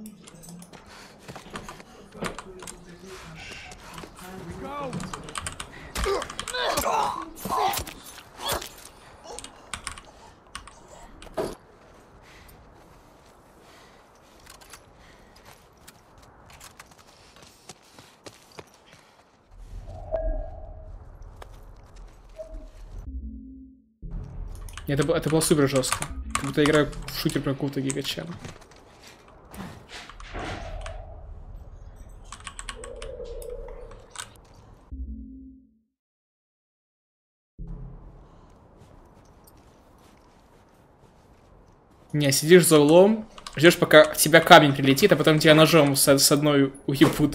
Это, это было супер жестко. Как будто я играю в шутер про какого-то гигачана. Не, сидишь за углом, ждешь, пока в тебя камень прилетит, а потом тебя ножом с, с одной уебут.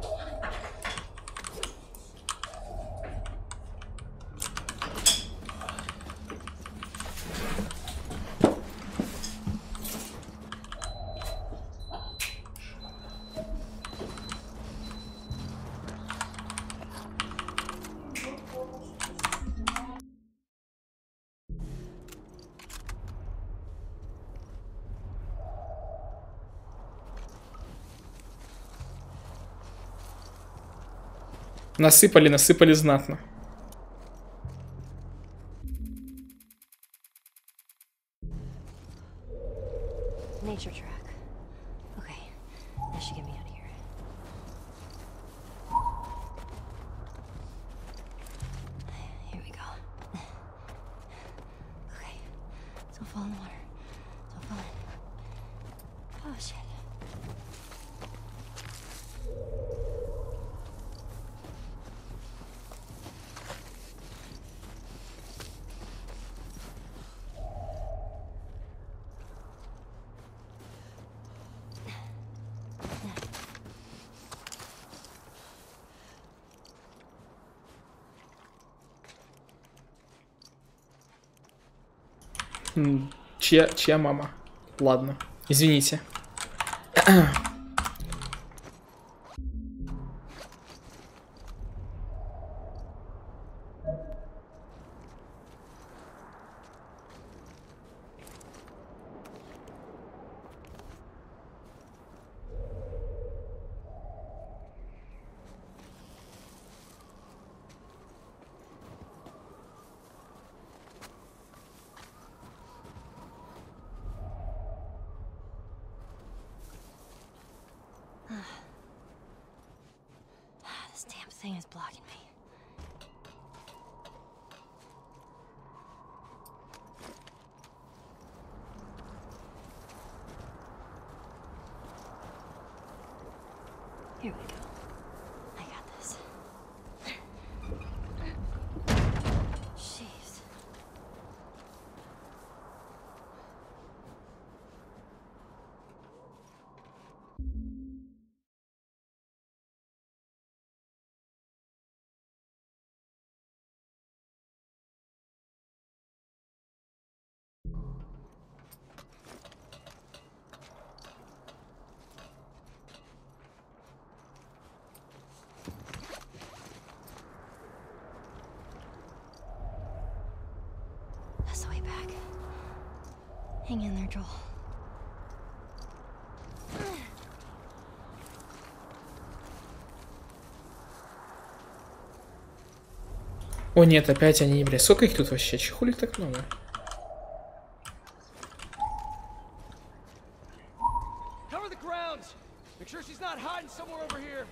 Насыпали, насыпали знатно. Nature track. Okay, that should get me out of here. Here we go. Okay, don't fall in the water. Don't fall in. Oh shit. Чья, чья мама? Ладно, извините. thing is blocking me. Here we go. I got this. Jeez. That's the way back. Hang in there, Joel. О нет, опять они, бля. Сколько их тут вообще? Чего хули так много? Cover the grounds. Make sure she's not hiding somewhere over here.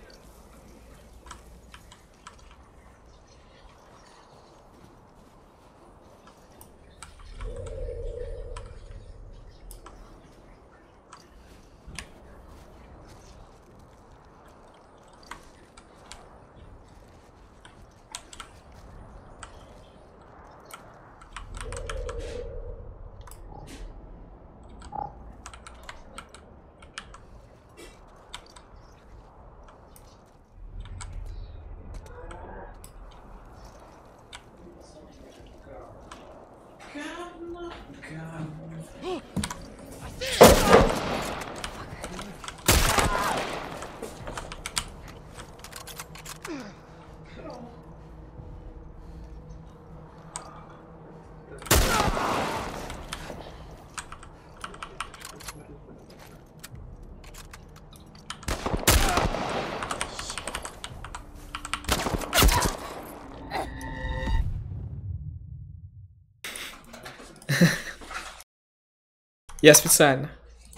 Я специально.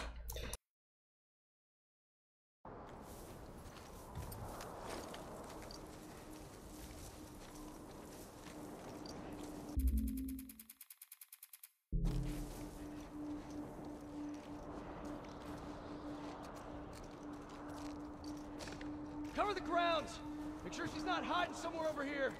Cover the grounds. Make sure she's not hiding somewhere over here.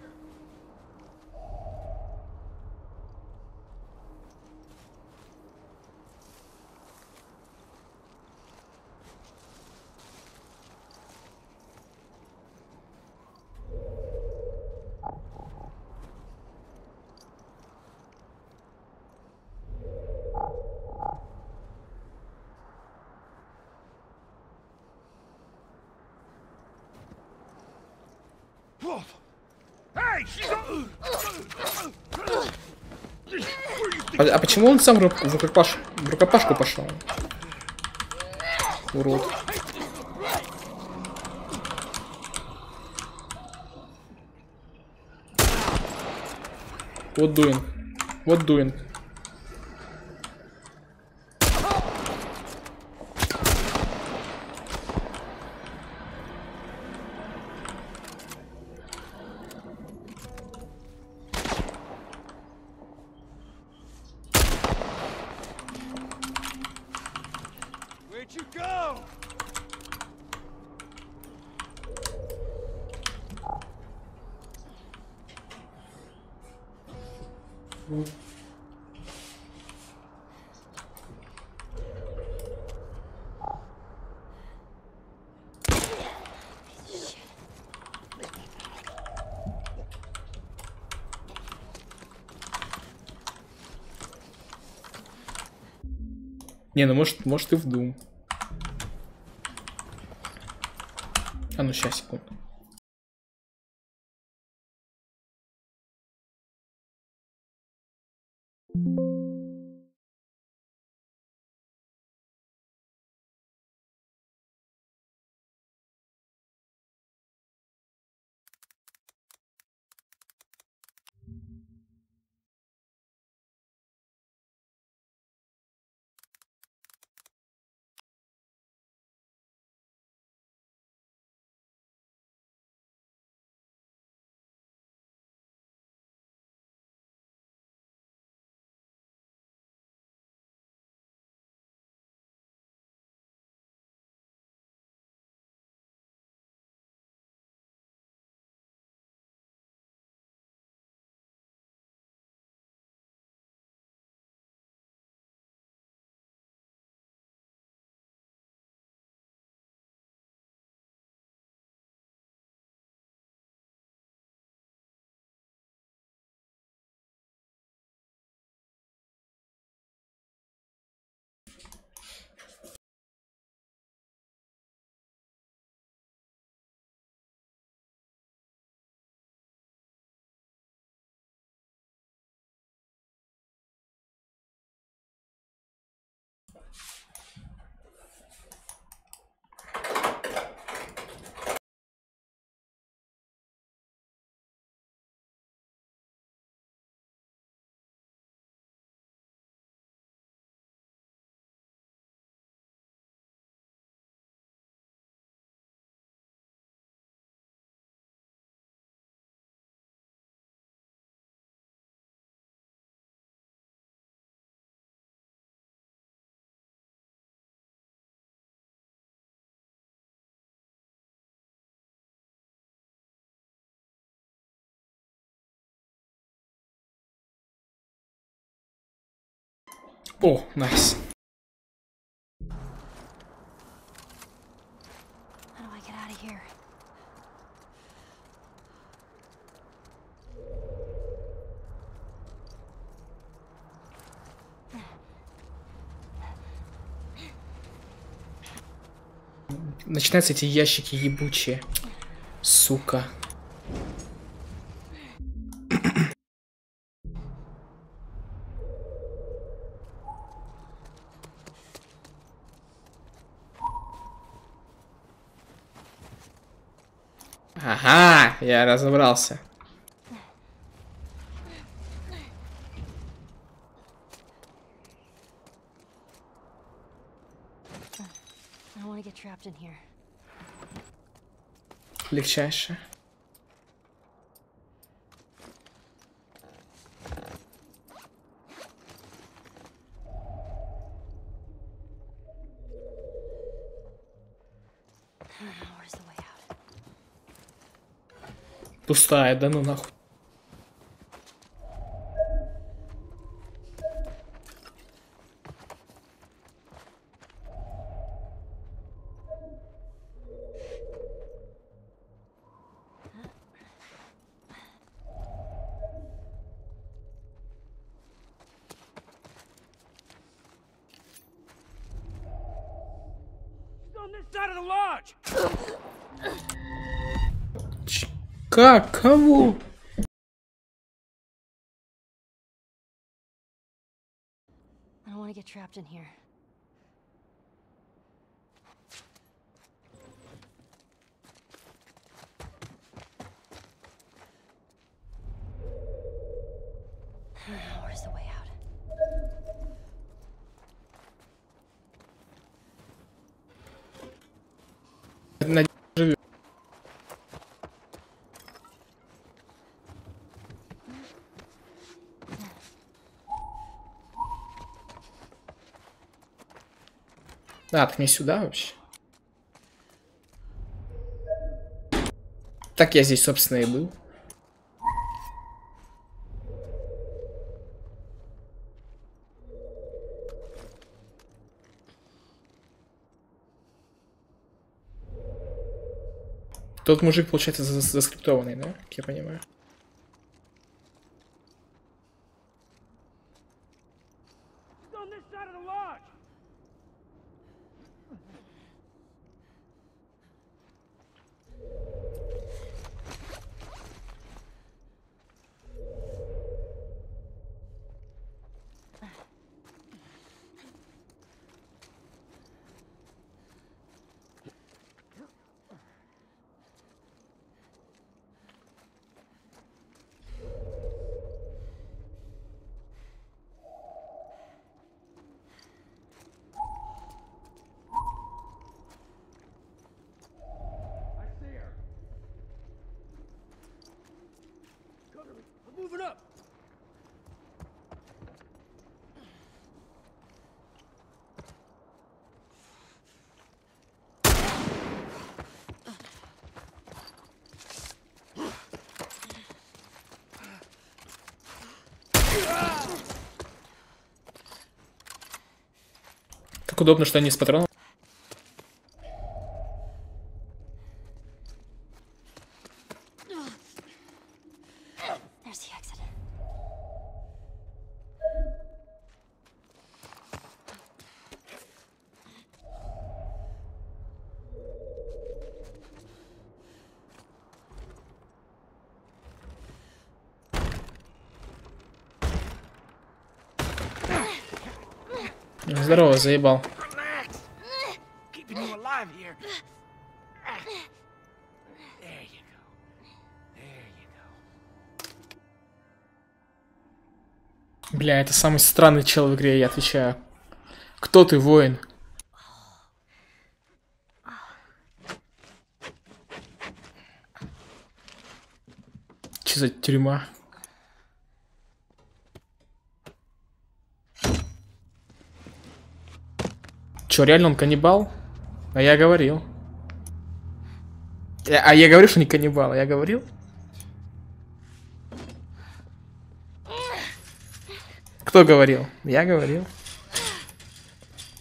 Hey, she's А, а почему он сам в, ру- в рукопаш... в рукопашку пошел? Урод. What doing? What doing? Where'd you go? Не, ну может, может и в Doom. А ну сейчас, секунду. О, найс. Начинаются эти ящики ебучие. Сука. Ага, я разобрался. Легчайше. Пустая, да ну нахуй. Как? Кого? I don't want to get trapped in here. Where's the way out? Живи. А, ты не сюда вообще? Так я здесь, собственно, и был. Тот мужик, получается, заскриптованный, да? Как я понимаю. Moving up. Так удобно, что они с патроном. Здорово, заебал. Бля, это самый странный чел в игре, я отвечаю. Кто ты, воин? Че за тюрьма? Че, реально он каннибал? А я говорил. А я говорил, что не каннибал, а я говорил? Кто говорил? Я говорил.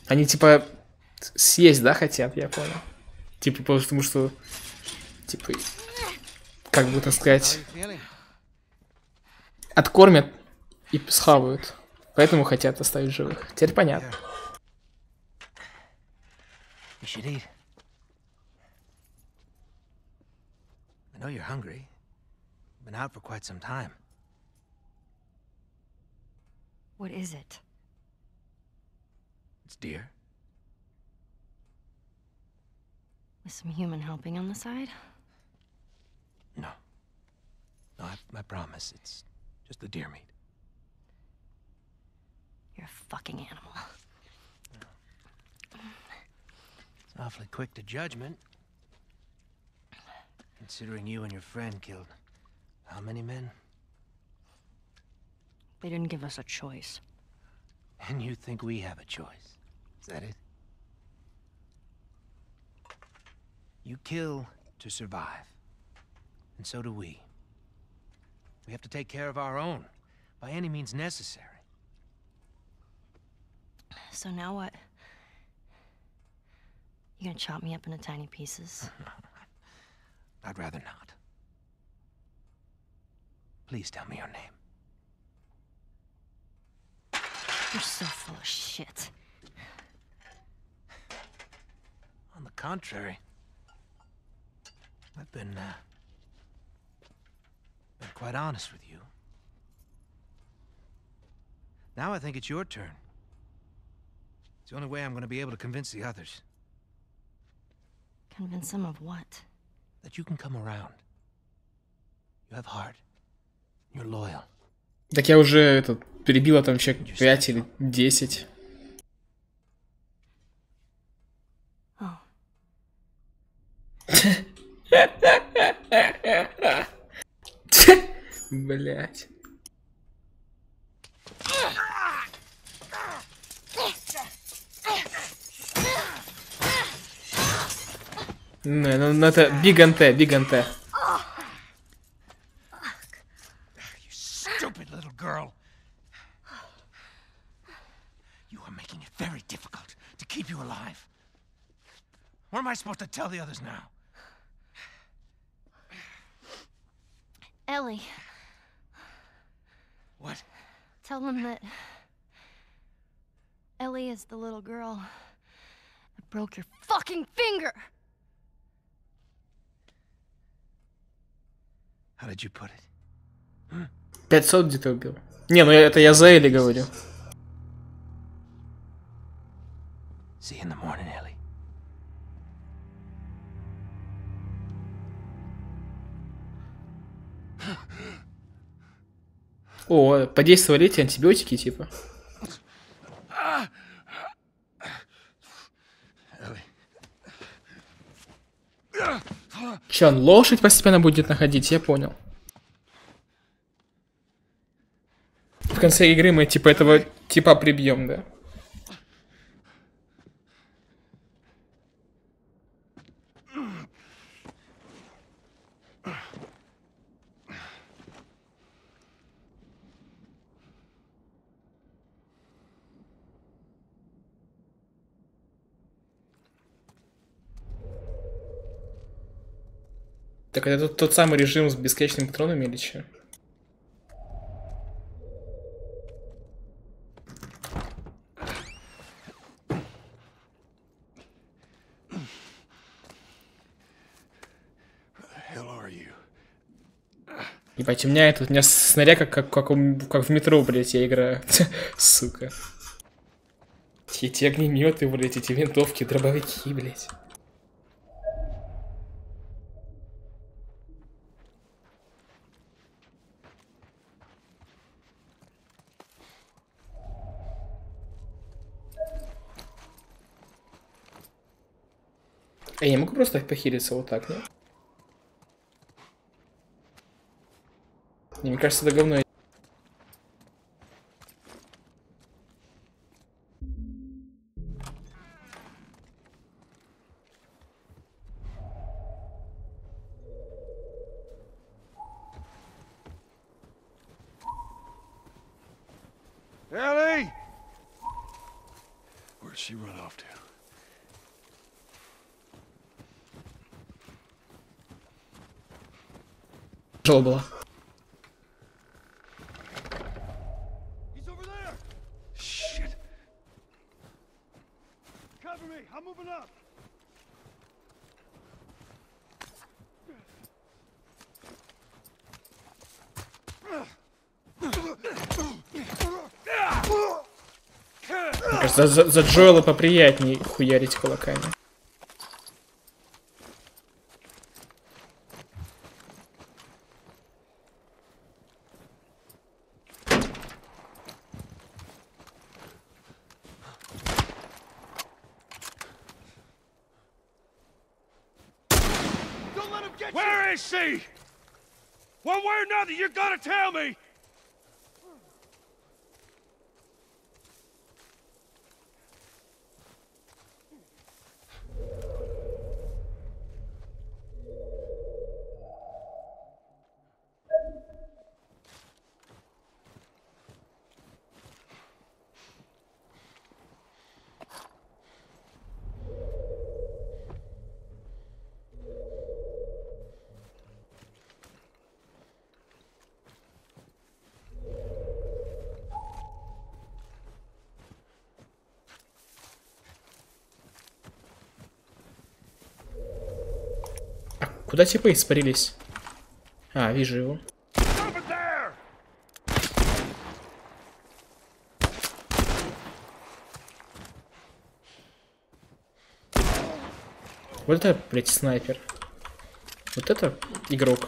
Они типа съесть, да, хотят, я понял. Типа потому что, типа, как бы так сказать, откормят и схавают. Поэтому хотят оставить живых. Теперь понятно. You should eat. I know you're hungry. Been out for quite some time. What is it? It's deer. With some human helping on the side? No. No, I, I promise. It's just the deer meat. You're a fucking animal. It's awfully quick to judgment. Considering you and your friend killed how many men? They didn't give us a choice. And you think we have a choice? Is that it? You kill to survive. And so do we. We have to take care of our own, by any means necessary. So now what? You gonna chop me up into tiny pieces? I'd rather not. Please tell me your name. You're so full of shit. On the contrary, I've been, uh, been quite honest with you. Now I think it's your turn. It's the only way I'm going to be able to convince the others. Convince them of what? That you can come around. You have heart. You're loyal. Так я уже этот, перебила там человек пять или десять. Oh. Блять. Ну, ну, ну это биганте, биганте. Stupid little girl. You are making it very difficult to keep you alive. What am I supposed to tell the others now? Ellie. What? Tell them that Ellie is the little girl that broke your fucking finger. How did you put it? пятьсот где-то убил. Не, ну это я за Элли говорю. See you in the morning, Ellie. О, подействовали эти антибиотики, типа. Че, он лошадь постепенно будет находить, я понял. В конце игры мы типа этого типа прибьем, да? Так это тот, тот самый режим с бесконечными патронами или че? Ебать, у меня этот, у меня снаряд как, как, как, как в метро, блять, я играю. Сука. Эти огнеметы, блять, эти винтовки, дробовики, блять. Я не могу просто похилиться вот так, нет? Не, мне кажется, это говно. Ellie! Where'd she run off to? Тяжело было. He's over there. Shit. Cover me. I'm moving up. Мне кажется, за, за Джоэла поприятней хуярить кулаками. Don't let him get you. Where is she? One way or another, you gotta tell me. Куда типы испарились? А, вижу его. Вот это, блядь, снайпер. Вот это игрок.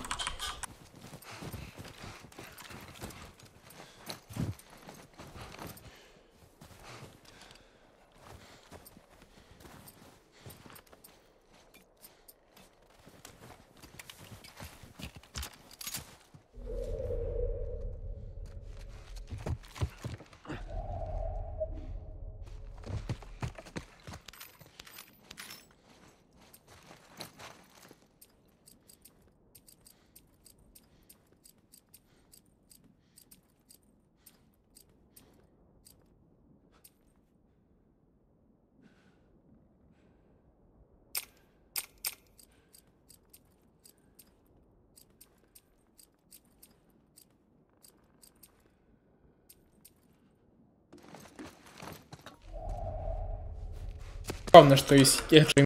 Главное, что есть тех же...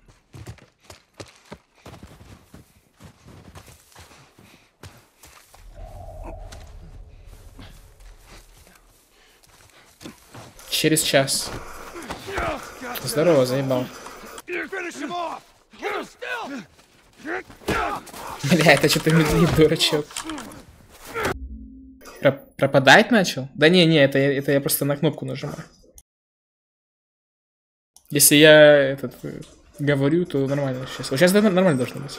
Через час. Здорово, заебал. Бля, это что-то медлит, дурачок. Про пропадать начал? Да не, не, это, это я просто на кнопку нажимаю. Если я этот говорю, то нормально сейчас. Вот сейчас нормально должно быть.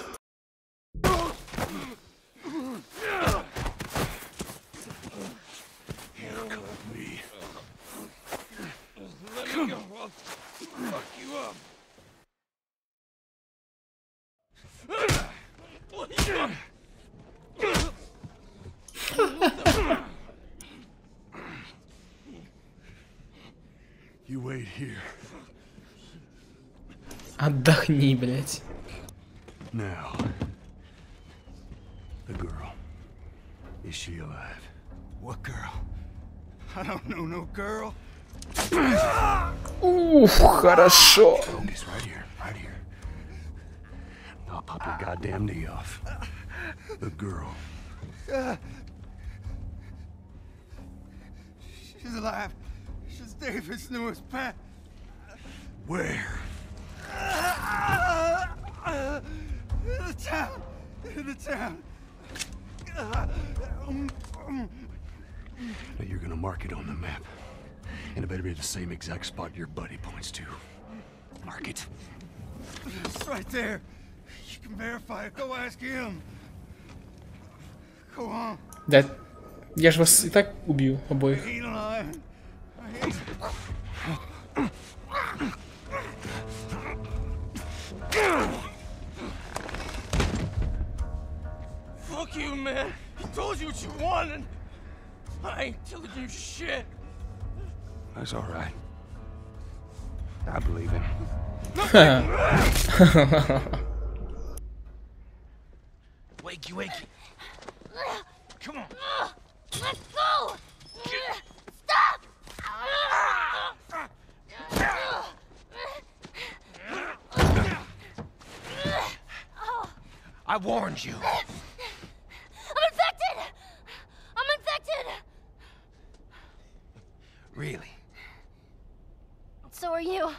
You wait here. Отдохни, блядь. Now, the girl. Is she alive? What girl? I don't know no girl. Ух, хорошо. He's right here, right here. I'll pop your goddamn knee off. The girl. She's alive. She's David's newest pet. Where? In the town. In the town. Now you're gonna mark it on the map. And it better be the same exact spot your buddy points to. Mark it. It's right there. You can verify it. Go ask him. Go on. Да, я же вас и так убью обоих. Fuck you, man. He told you what you wanted. I ain't telling you shit. That's all right. I believe him. Wakey, wakey. Come on. Let's go! Stop! I warned you. I'm infected! I'm infected! Really? So are you.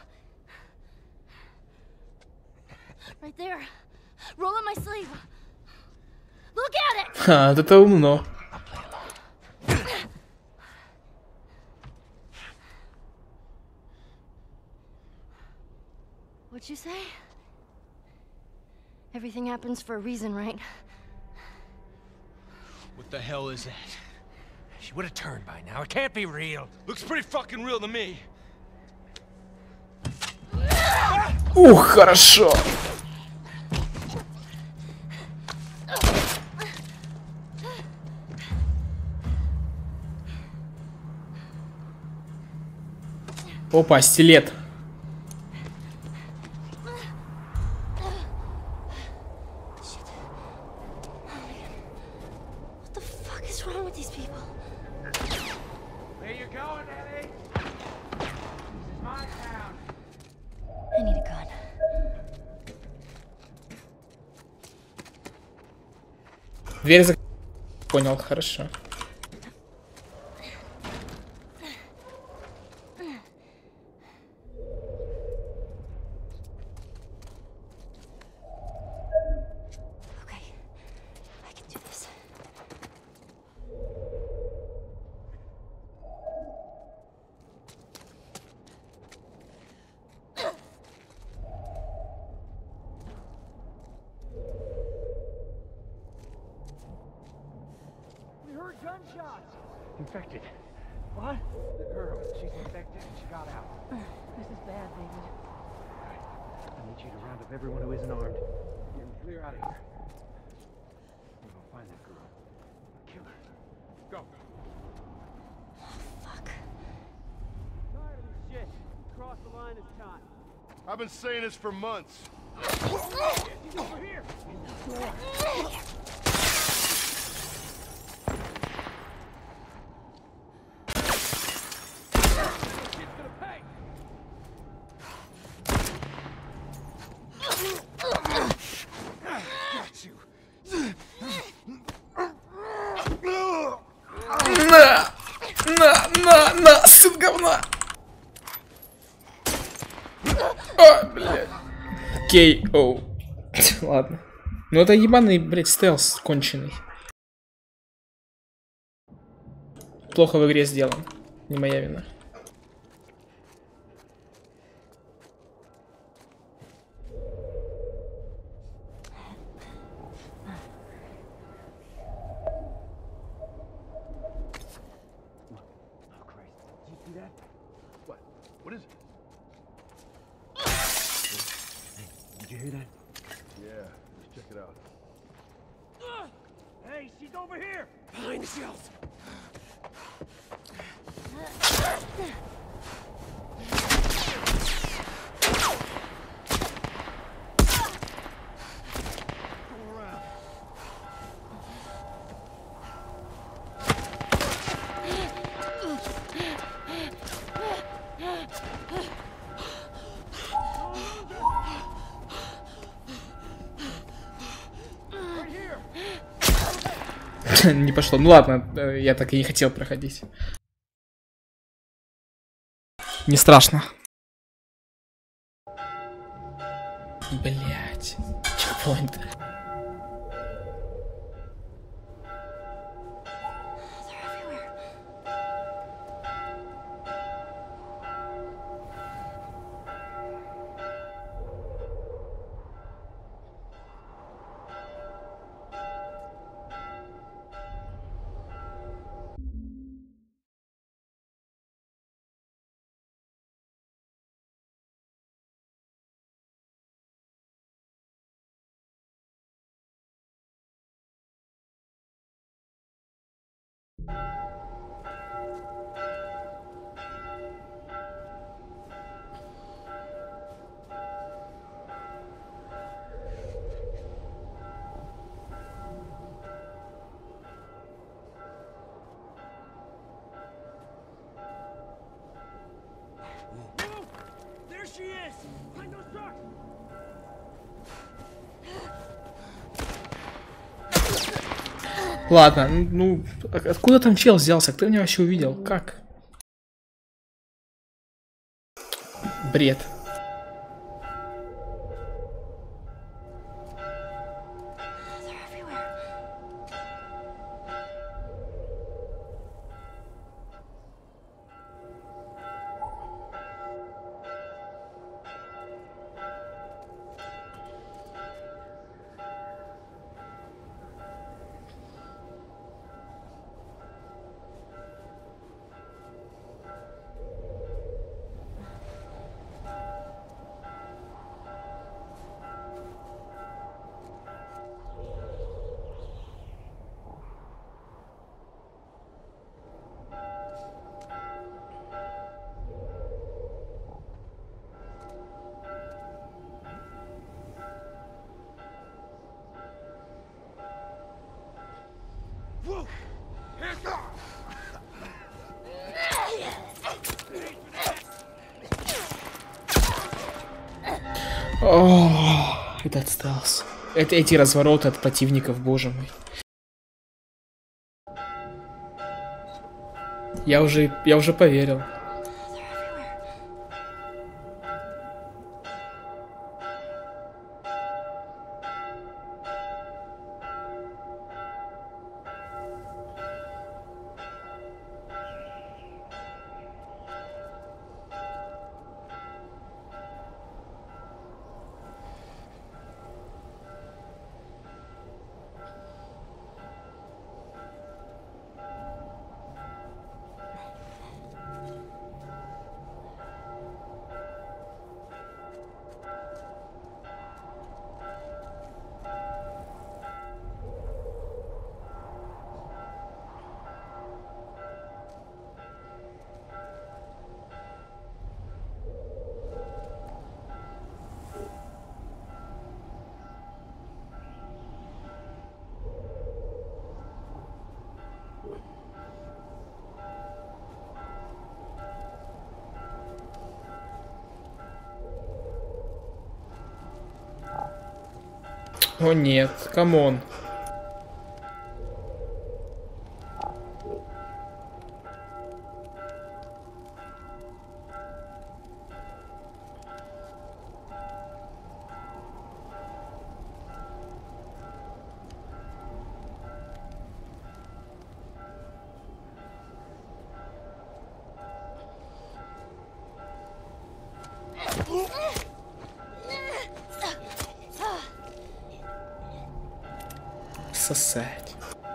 Right there. Roll up my sleeve. Look at it! Ха, вот это умно. What'd you say? Everything happens for a reason, right? What the hell is that? She would have turned by now. It can't be real. Looks pretty fucking real to me. Ух, хорошо. Опа, стилет. What the fuck is wrong with these people? Where you going, Eddie? This is my town. I need a gun. Дверь зак... Понял, хорошо. Okay. I can do this. We heard gunshots. Infected. What? The girl. She's infected and she got out. This is bad, David. I need you to round up everyone who isn't armed. And clear out of here. We're gonna find that girl. Kill her. Go. Fuck. Tired of this shit. Cross the line this time. I've been saying this for months. She's over here. Kid's gonna pay. Got you. На! На, на, на, сын говна! О, блядь. Кей, оу. Ладно. Ну это ебаный, блядь, стелс конченый. Плохо в игре сделан. Не моя вина. Oh, Christ. Did you see that? What? What is it? Hey, did you hear that? Yeah, let's check it out. Hey, she's over here. Behind the shells. Не пошло. Ну ладно, э, я так и не хотел проходить. Не страшно. Блять. Чекпоинты. They're everywhere. Ладно, ну, откуда там чел взялся? Кто меня вообще увидел? Как? Бред. О, этот стелс. Это, эти развороты от противников, боже мой. Я уже, я уже поверил. О нет, камон. Сосать.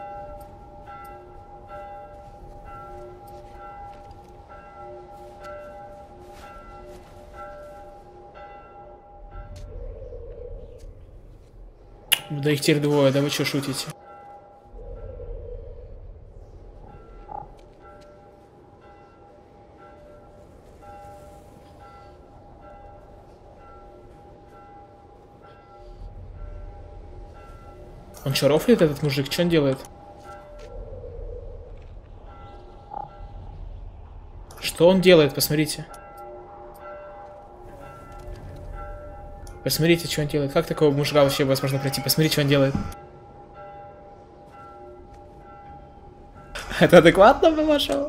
Да их теперь двое, да вы что шутите? Он что, рофлит, этот мужик? Что он делает? Что он делает? Посмотрите. Посмотрите, что он делает. Как такого мужика вообще возможно пройти? Посмотрите, что он делает. Это адекватно по-вашему?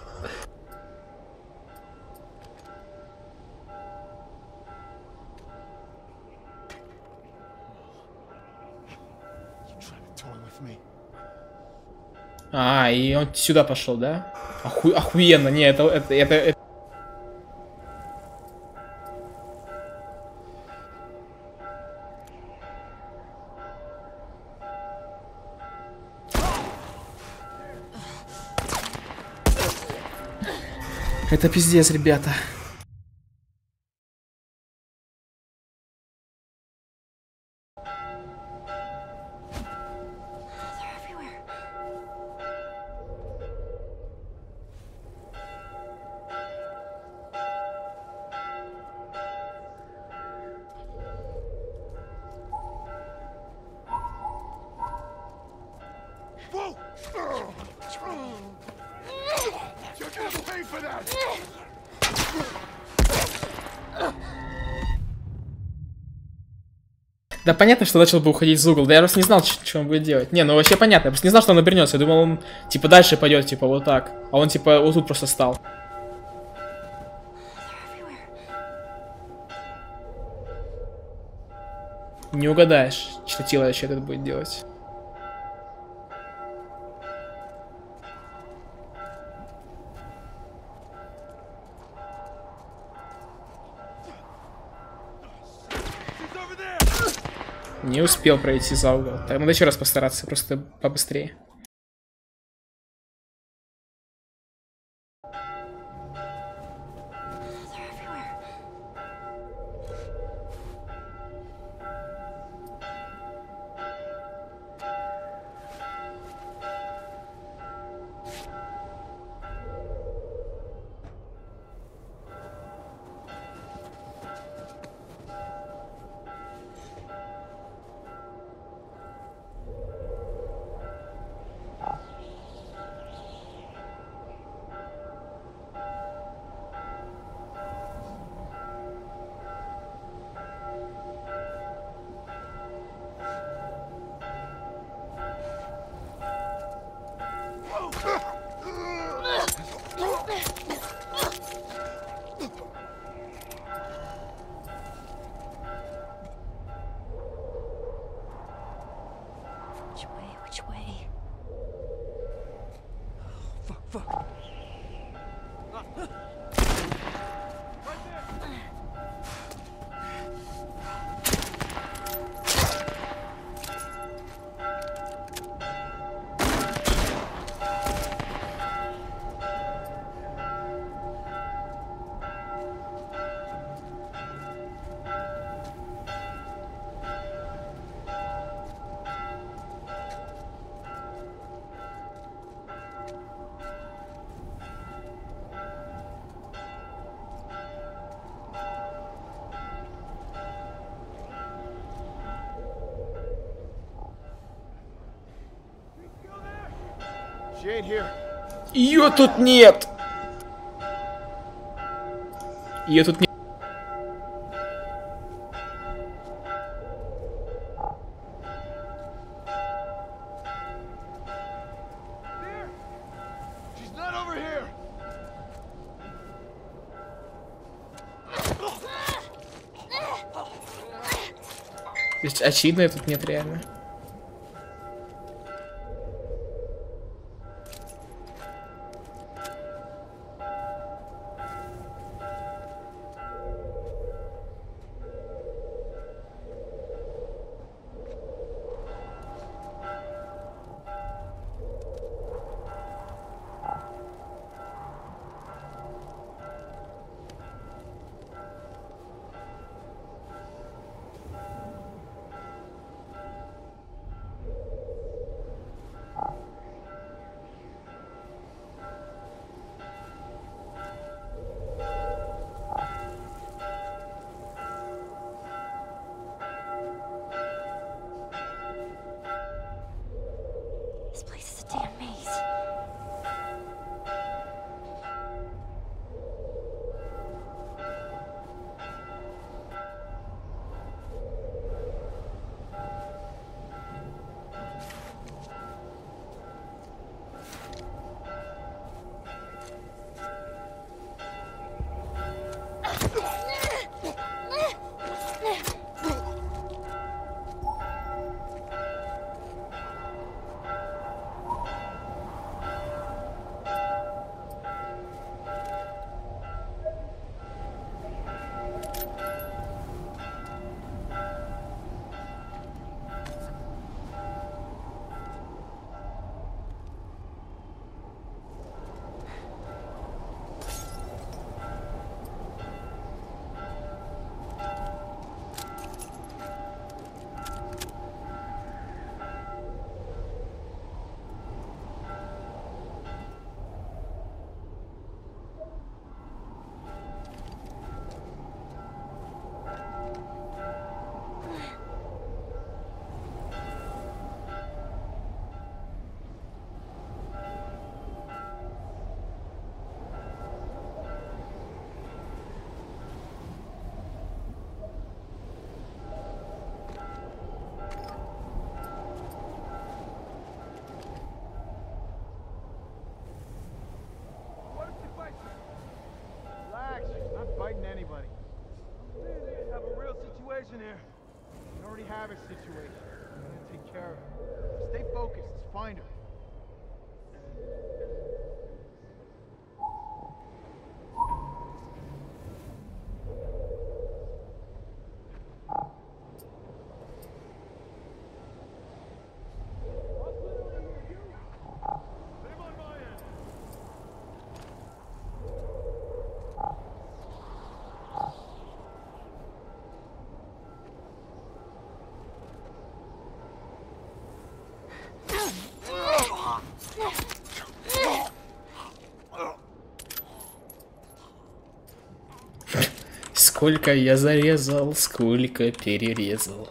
А, и он сюда пошел, да? Оху... Охуенно, не, это, это, это, это... Это пиздец, ребята. Да понятно, что начал бы уходить за угол. Да я просто не знал, что он будет делать. Не, ну вообще понятно. Я просто не знал, что он обернется. Я думал, он типа дальше пойдет, типа вот так. А он типа вот тут просто стал. Не угадаешь, что тело еще этот будет делать. Не успел пройти за угол. Так, надо еще раз постараться, просто побыстрее. Which way? Which way? Fuck, fuck. She ain't here. Ее тут нет! Ее тут нет. She's not over here. То есть очевидно, ее тут нет реально. situation here. We already have a situation. I'm gonna take care of it. Stay focused. Let's find her. Сколько я зарезал, сколько перерезал.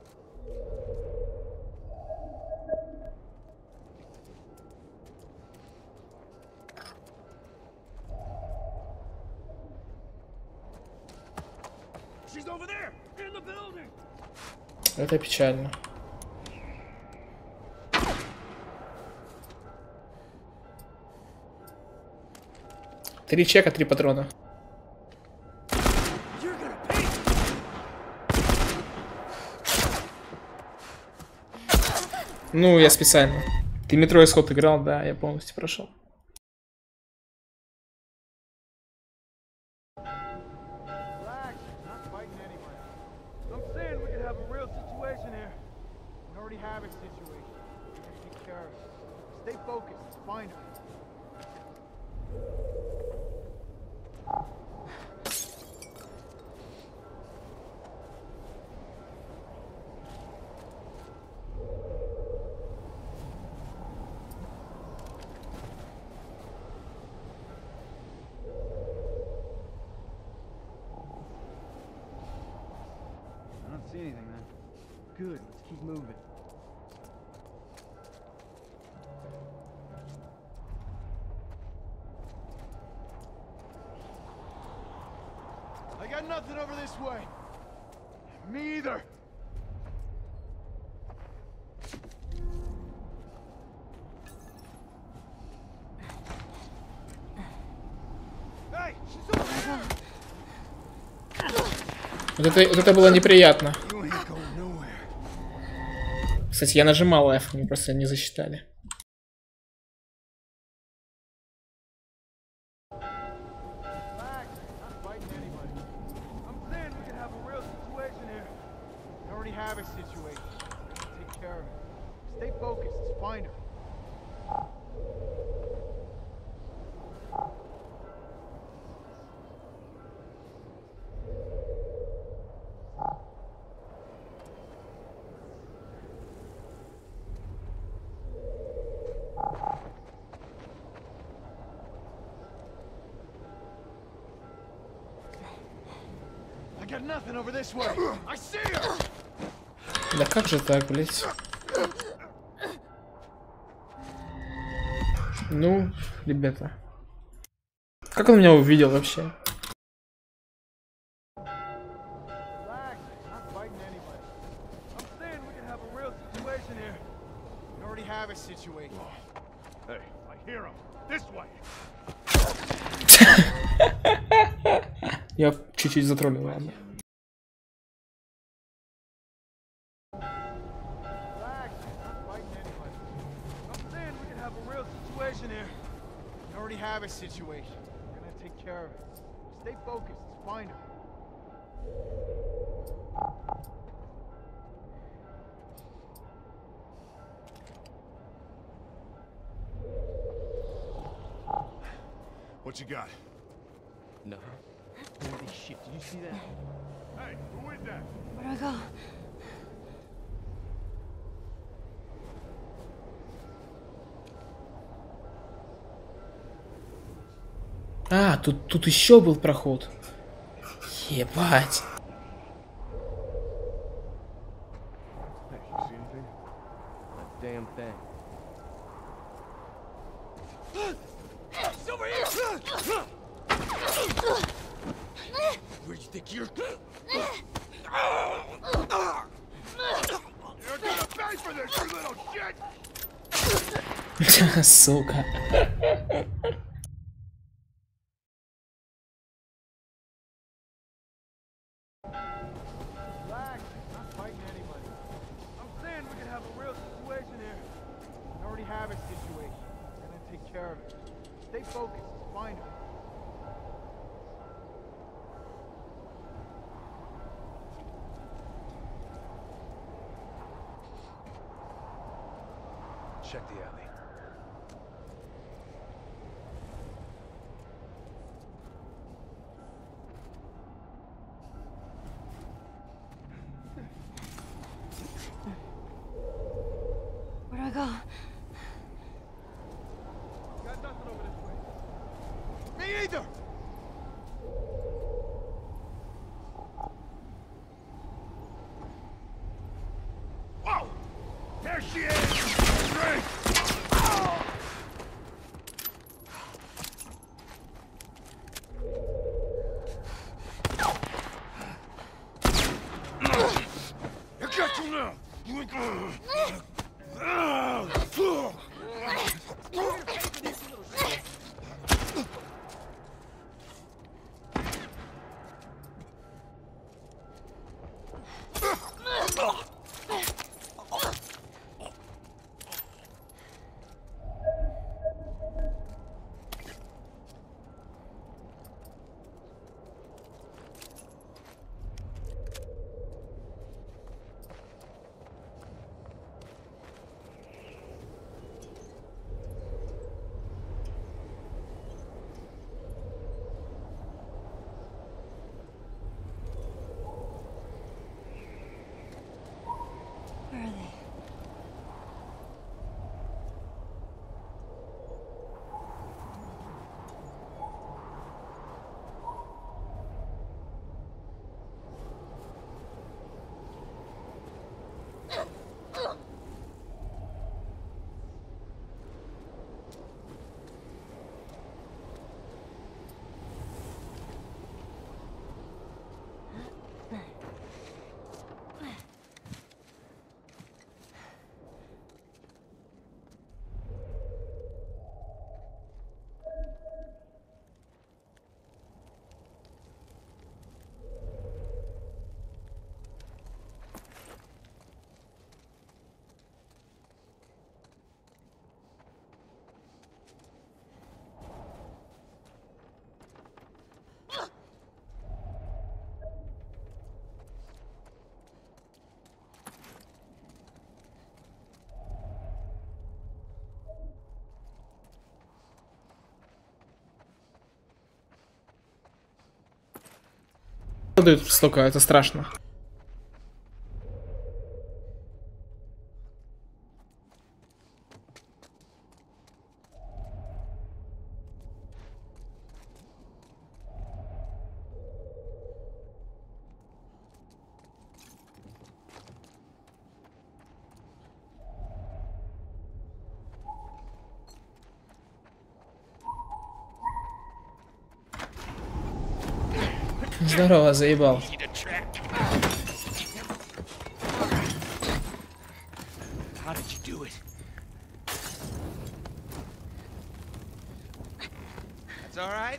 Это печально. Три чека, три патрона. Ну, я специально. Ты метро исход играл, да, я полностью прошел. See anything, man? Good. Let's keep moving. I got nothing over this way. Me either. Hey, she's over here. Вот это, вот это было неприятно. Кстати, я нажимал F, мне просто не засчитали. Да как же так, блять? Ну, ребята. Как он меня увидел вообще? Я чуть-чуть затроллил, ладно. Have a situation. We're gonna take care of it. Stay focused. Let's find her. What you got? No. Holy shit! Did you see that? Hey, who is that? Where do I go? А, тут, тут еще был проход. Ебать. Сука. focused. Find him. Check the alley. Where do I go? Got nothing over this way. Me either! Whoa! There she is! Great! I got you now! Where are they? Дают столько, это страшно. Здорово, заебал. How did you do it? That's all right.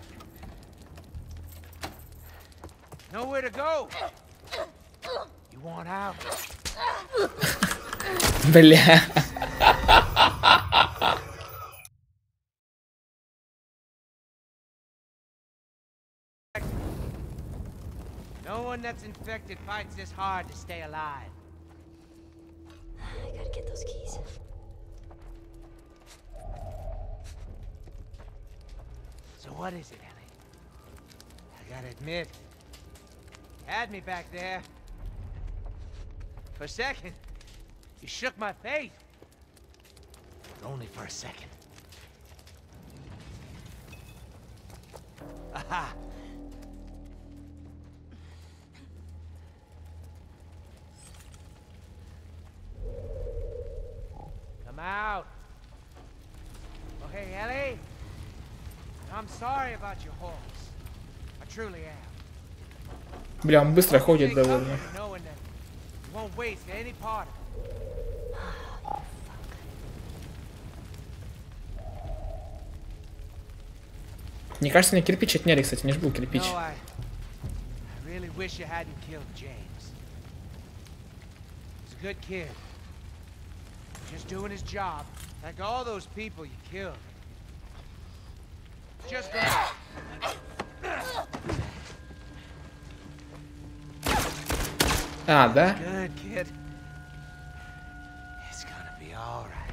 Nowhere to go. You want out? Бля. No one that's infected fights this hard to stay alive. I gotta get those keys. So what is it, Ellie? I gotta admit, had me back there. For a second, you shook my faith. But only for a second. Aha! Come out. Okay, Ellie. I'm sorry about your horse. I truly am. Бля, он быстро ходит довольно. Knowing that you won't waste any part of it. Мне кажется, мне кирпич отняли, кстати, не ж был кирпич. No, I, I really wish you hadn't killed James. He's a good kid. Just doing his job, like all those people you killed. just go. А, да? Good, kid. It's gonna be all right.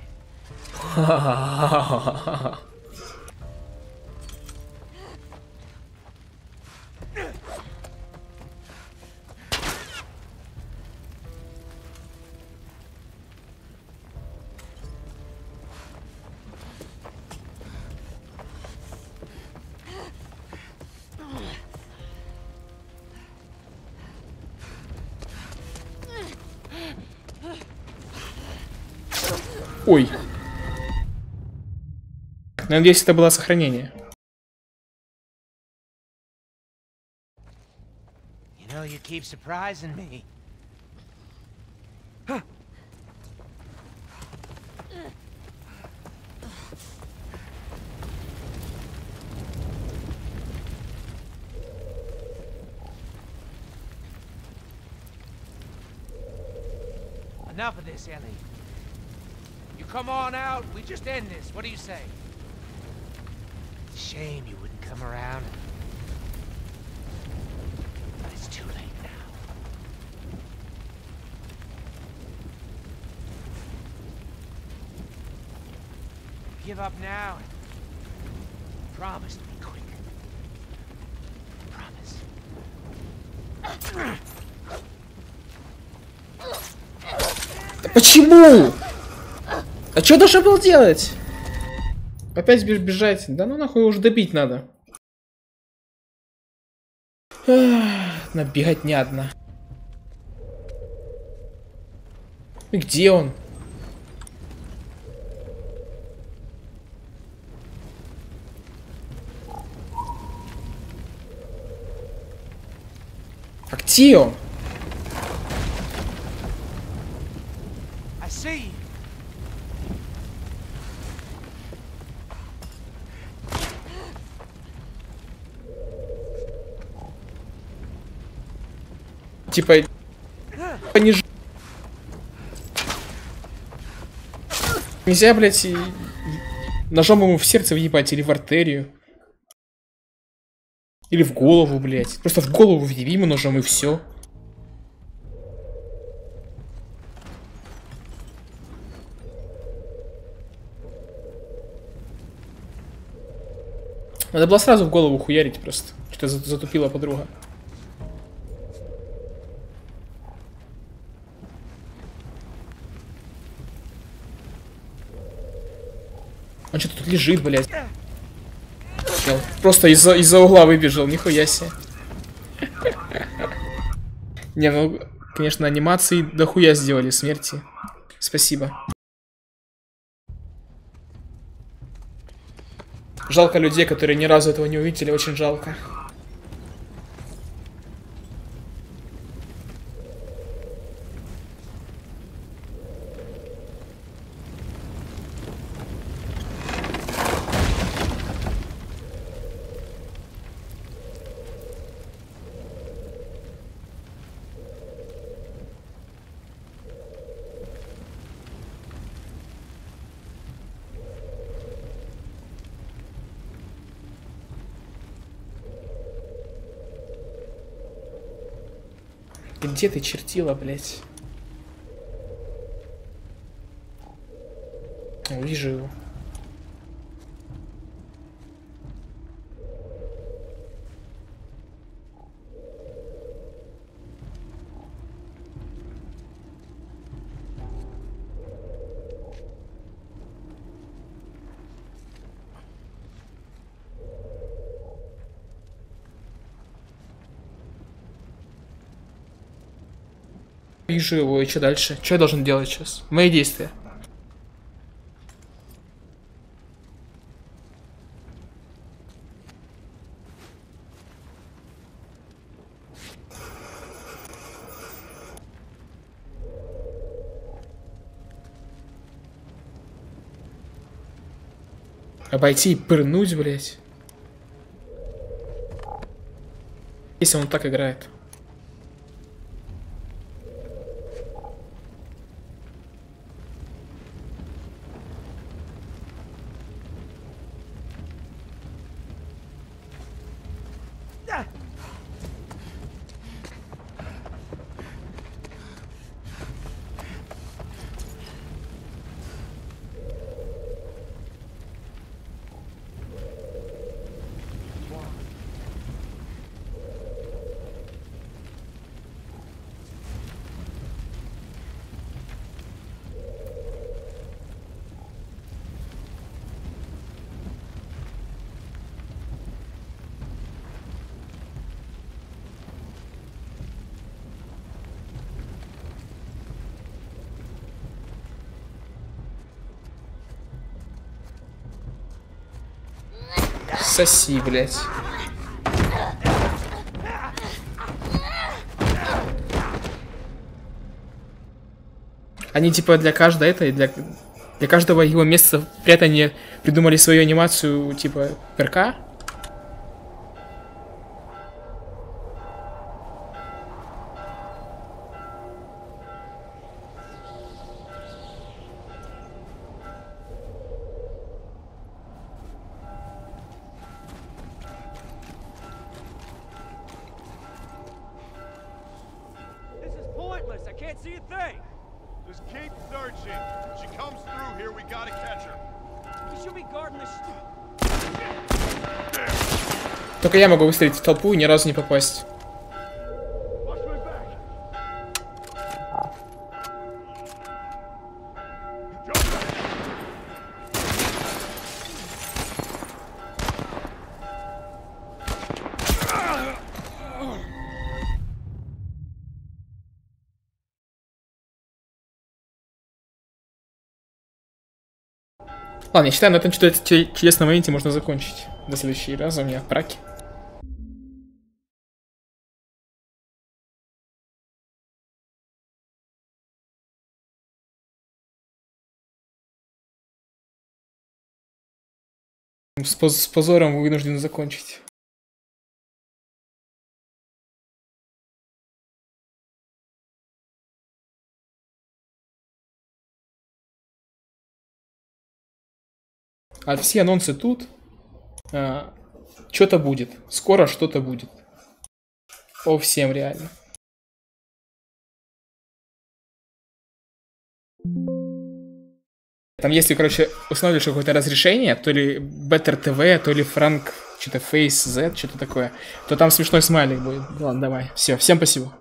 Ой. Надеюсь, это было сохранение. You know, you keep surprising me. Enough of this, Ellie. You come on out, we just end this. What do you say? It's a shame you wouldn't come around. But it's too late now. Give up now and promise to be quick. Promise. Почему? А что должен был делать? Опять бежать? Да ну нахуй, уже добить надо. Набегать не одна. И где он? А где он? See. Типа пониж... Нельзя, блядь, и... ножом ему в сердце въебать или в артерию. Или в голову, блядь. Просто в голову въеби ему ножом и все. Надо было сразу в голову хуярить просто. Что-то затупила подруга. Он что-то тут лежит, блядь. Просто из-за из-за угла выбежал, нихуя себе. Не, ну, конечно, анимации дохуя сделали смерти. Спасибо. Жалко людей, которые ни разу этого не увидели, очень жалко. Где ты чертила, блядь? О, вижу его. Вижу его, и что дальше? Что я должен делать сейчас? Мои действия. Обойти и пырнуть, блядь. Если он так играет. соси, блядь. Они типа для каждой этой, для, для каждого его места прятания придумали свою анимацию типа ПРК. Just keep searching. She comes through here, we gotta catch her. We should be guarding the Только я могу выстрелить в толпу и ни разу не попасть. Ладно, я считаю, на этом чудесном моменте можно закончить. До следующего раза, у меня праки. С, поз с позором вынужден закончить. А все анонсы тут. А, что-то будет. Скоро что-то будет. По всем реально. Там если, короче, установишь какое-то разрешение, то ли Better ти ви, то ли Frank, что-то Face Z, что-то такое, то там смешной смайлик будет. Ладно, давай. Все, всем спасибо.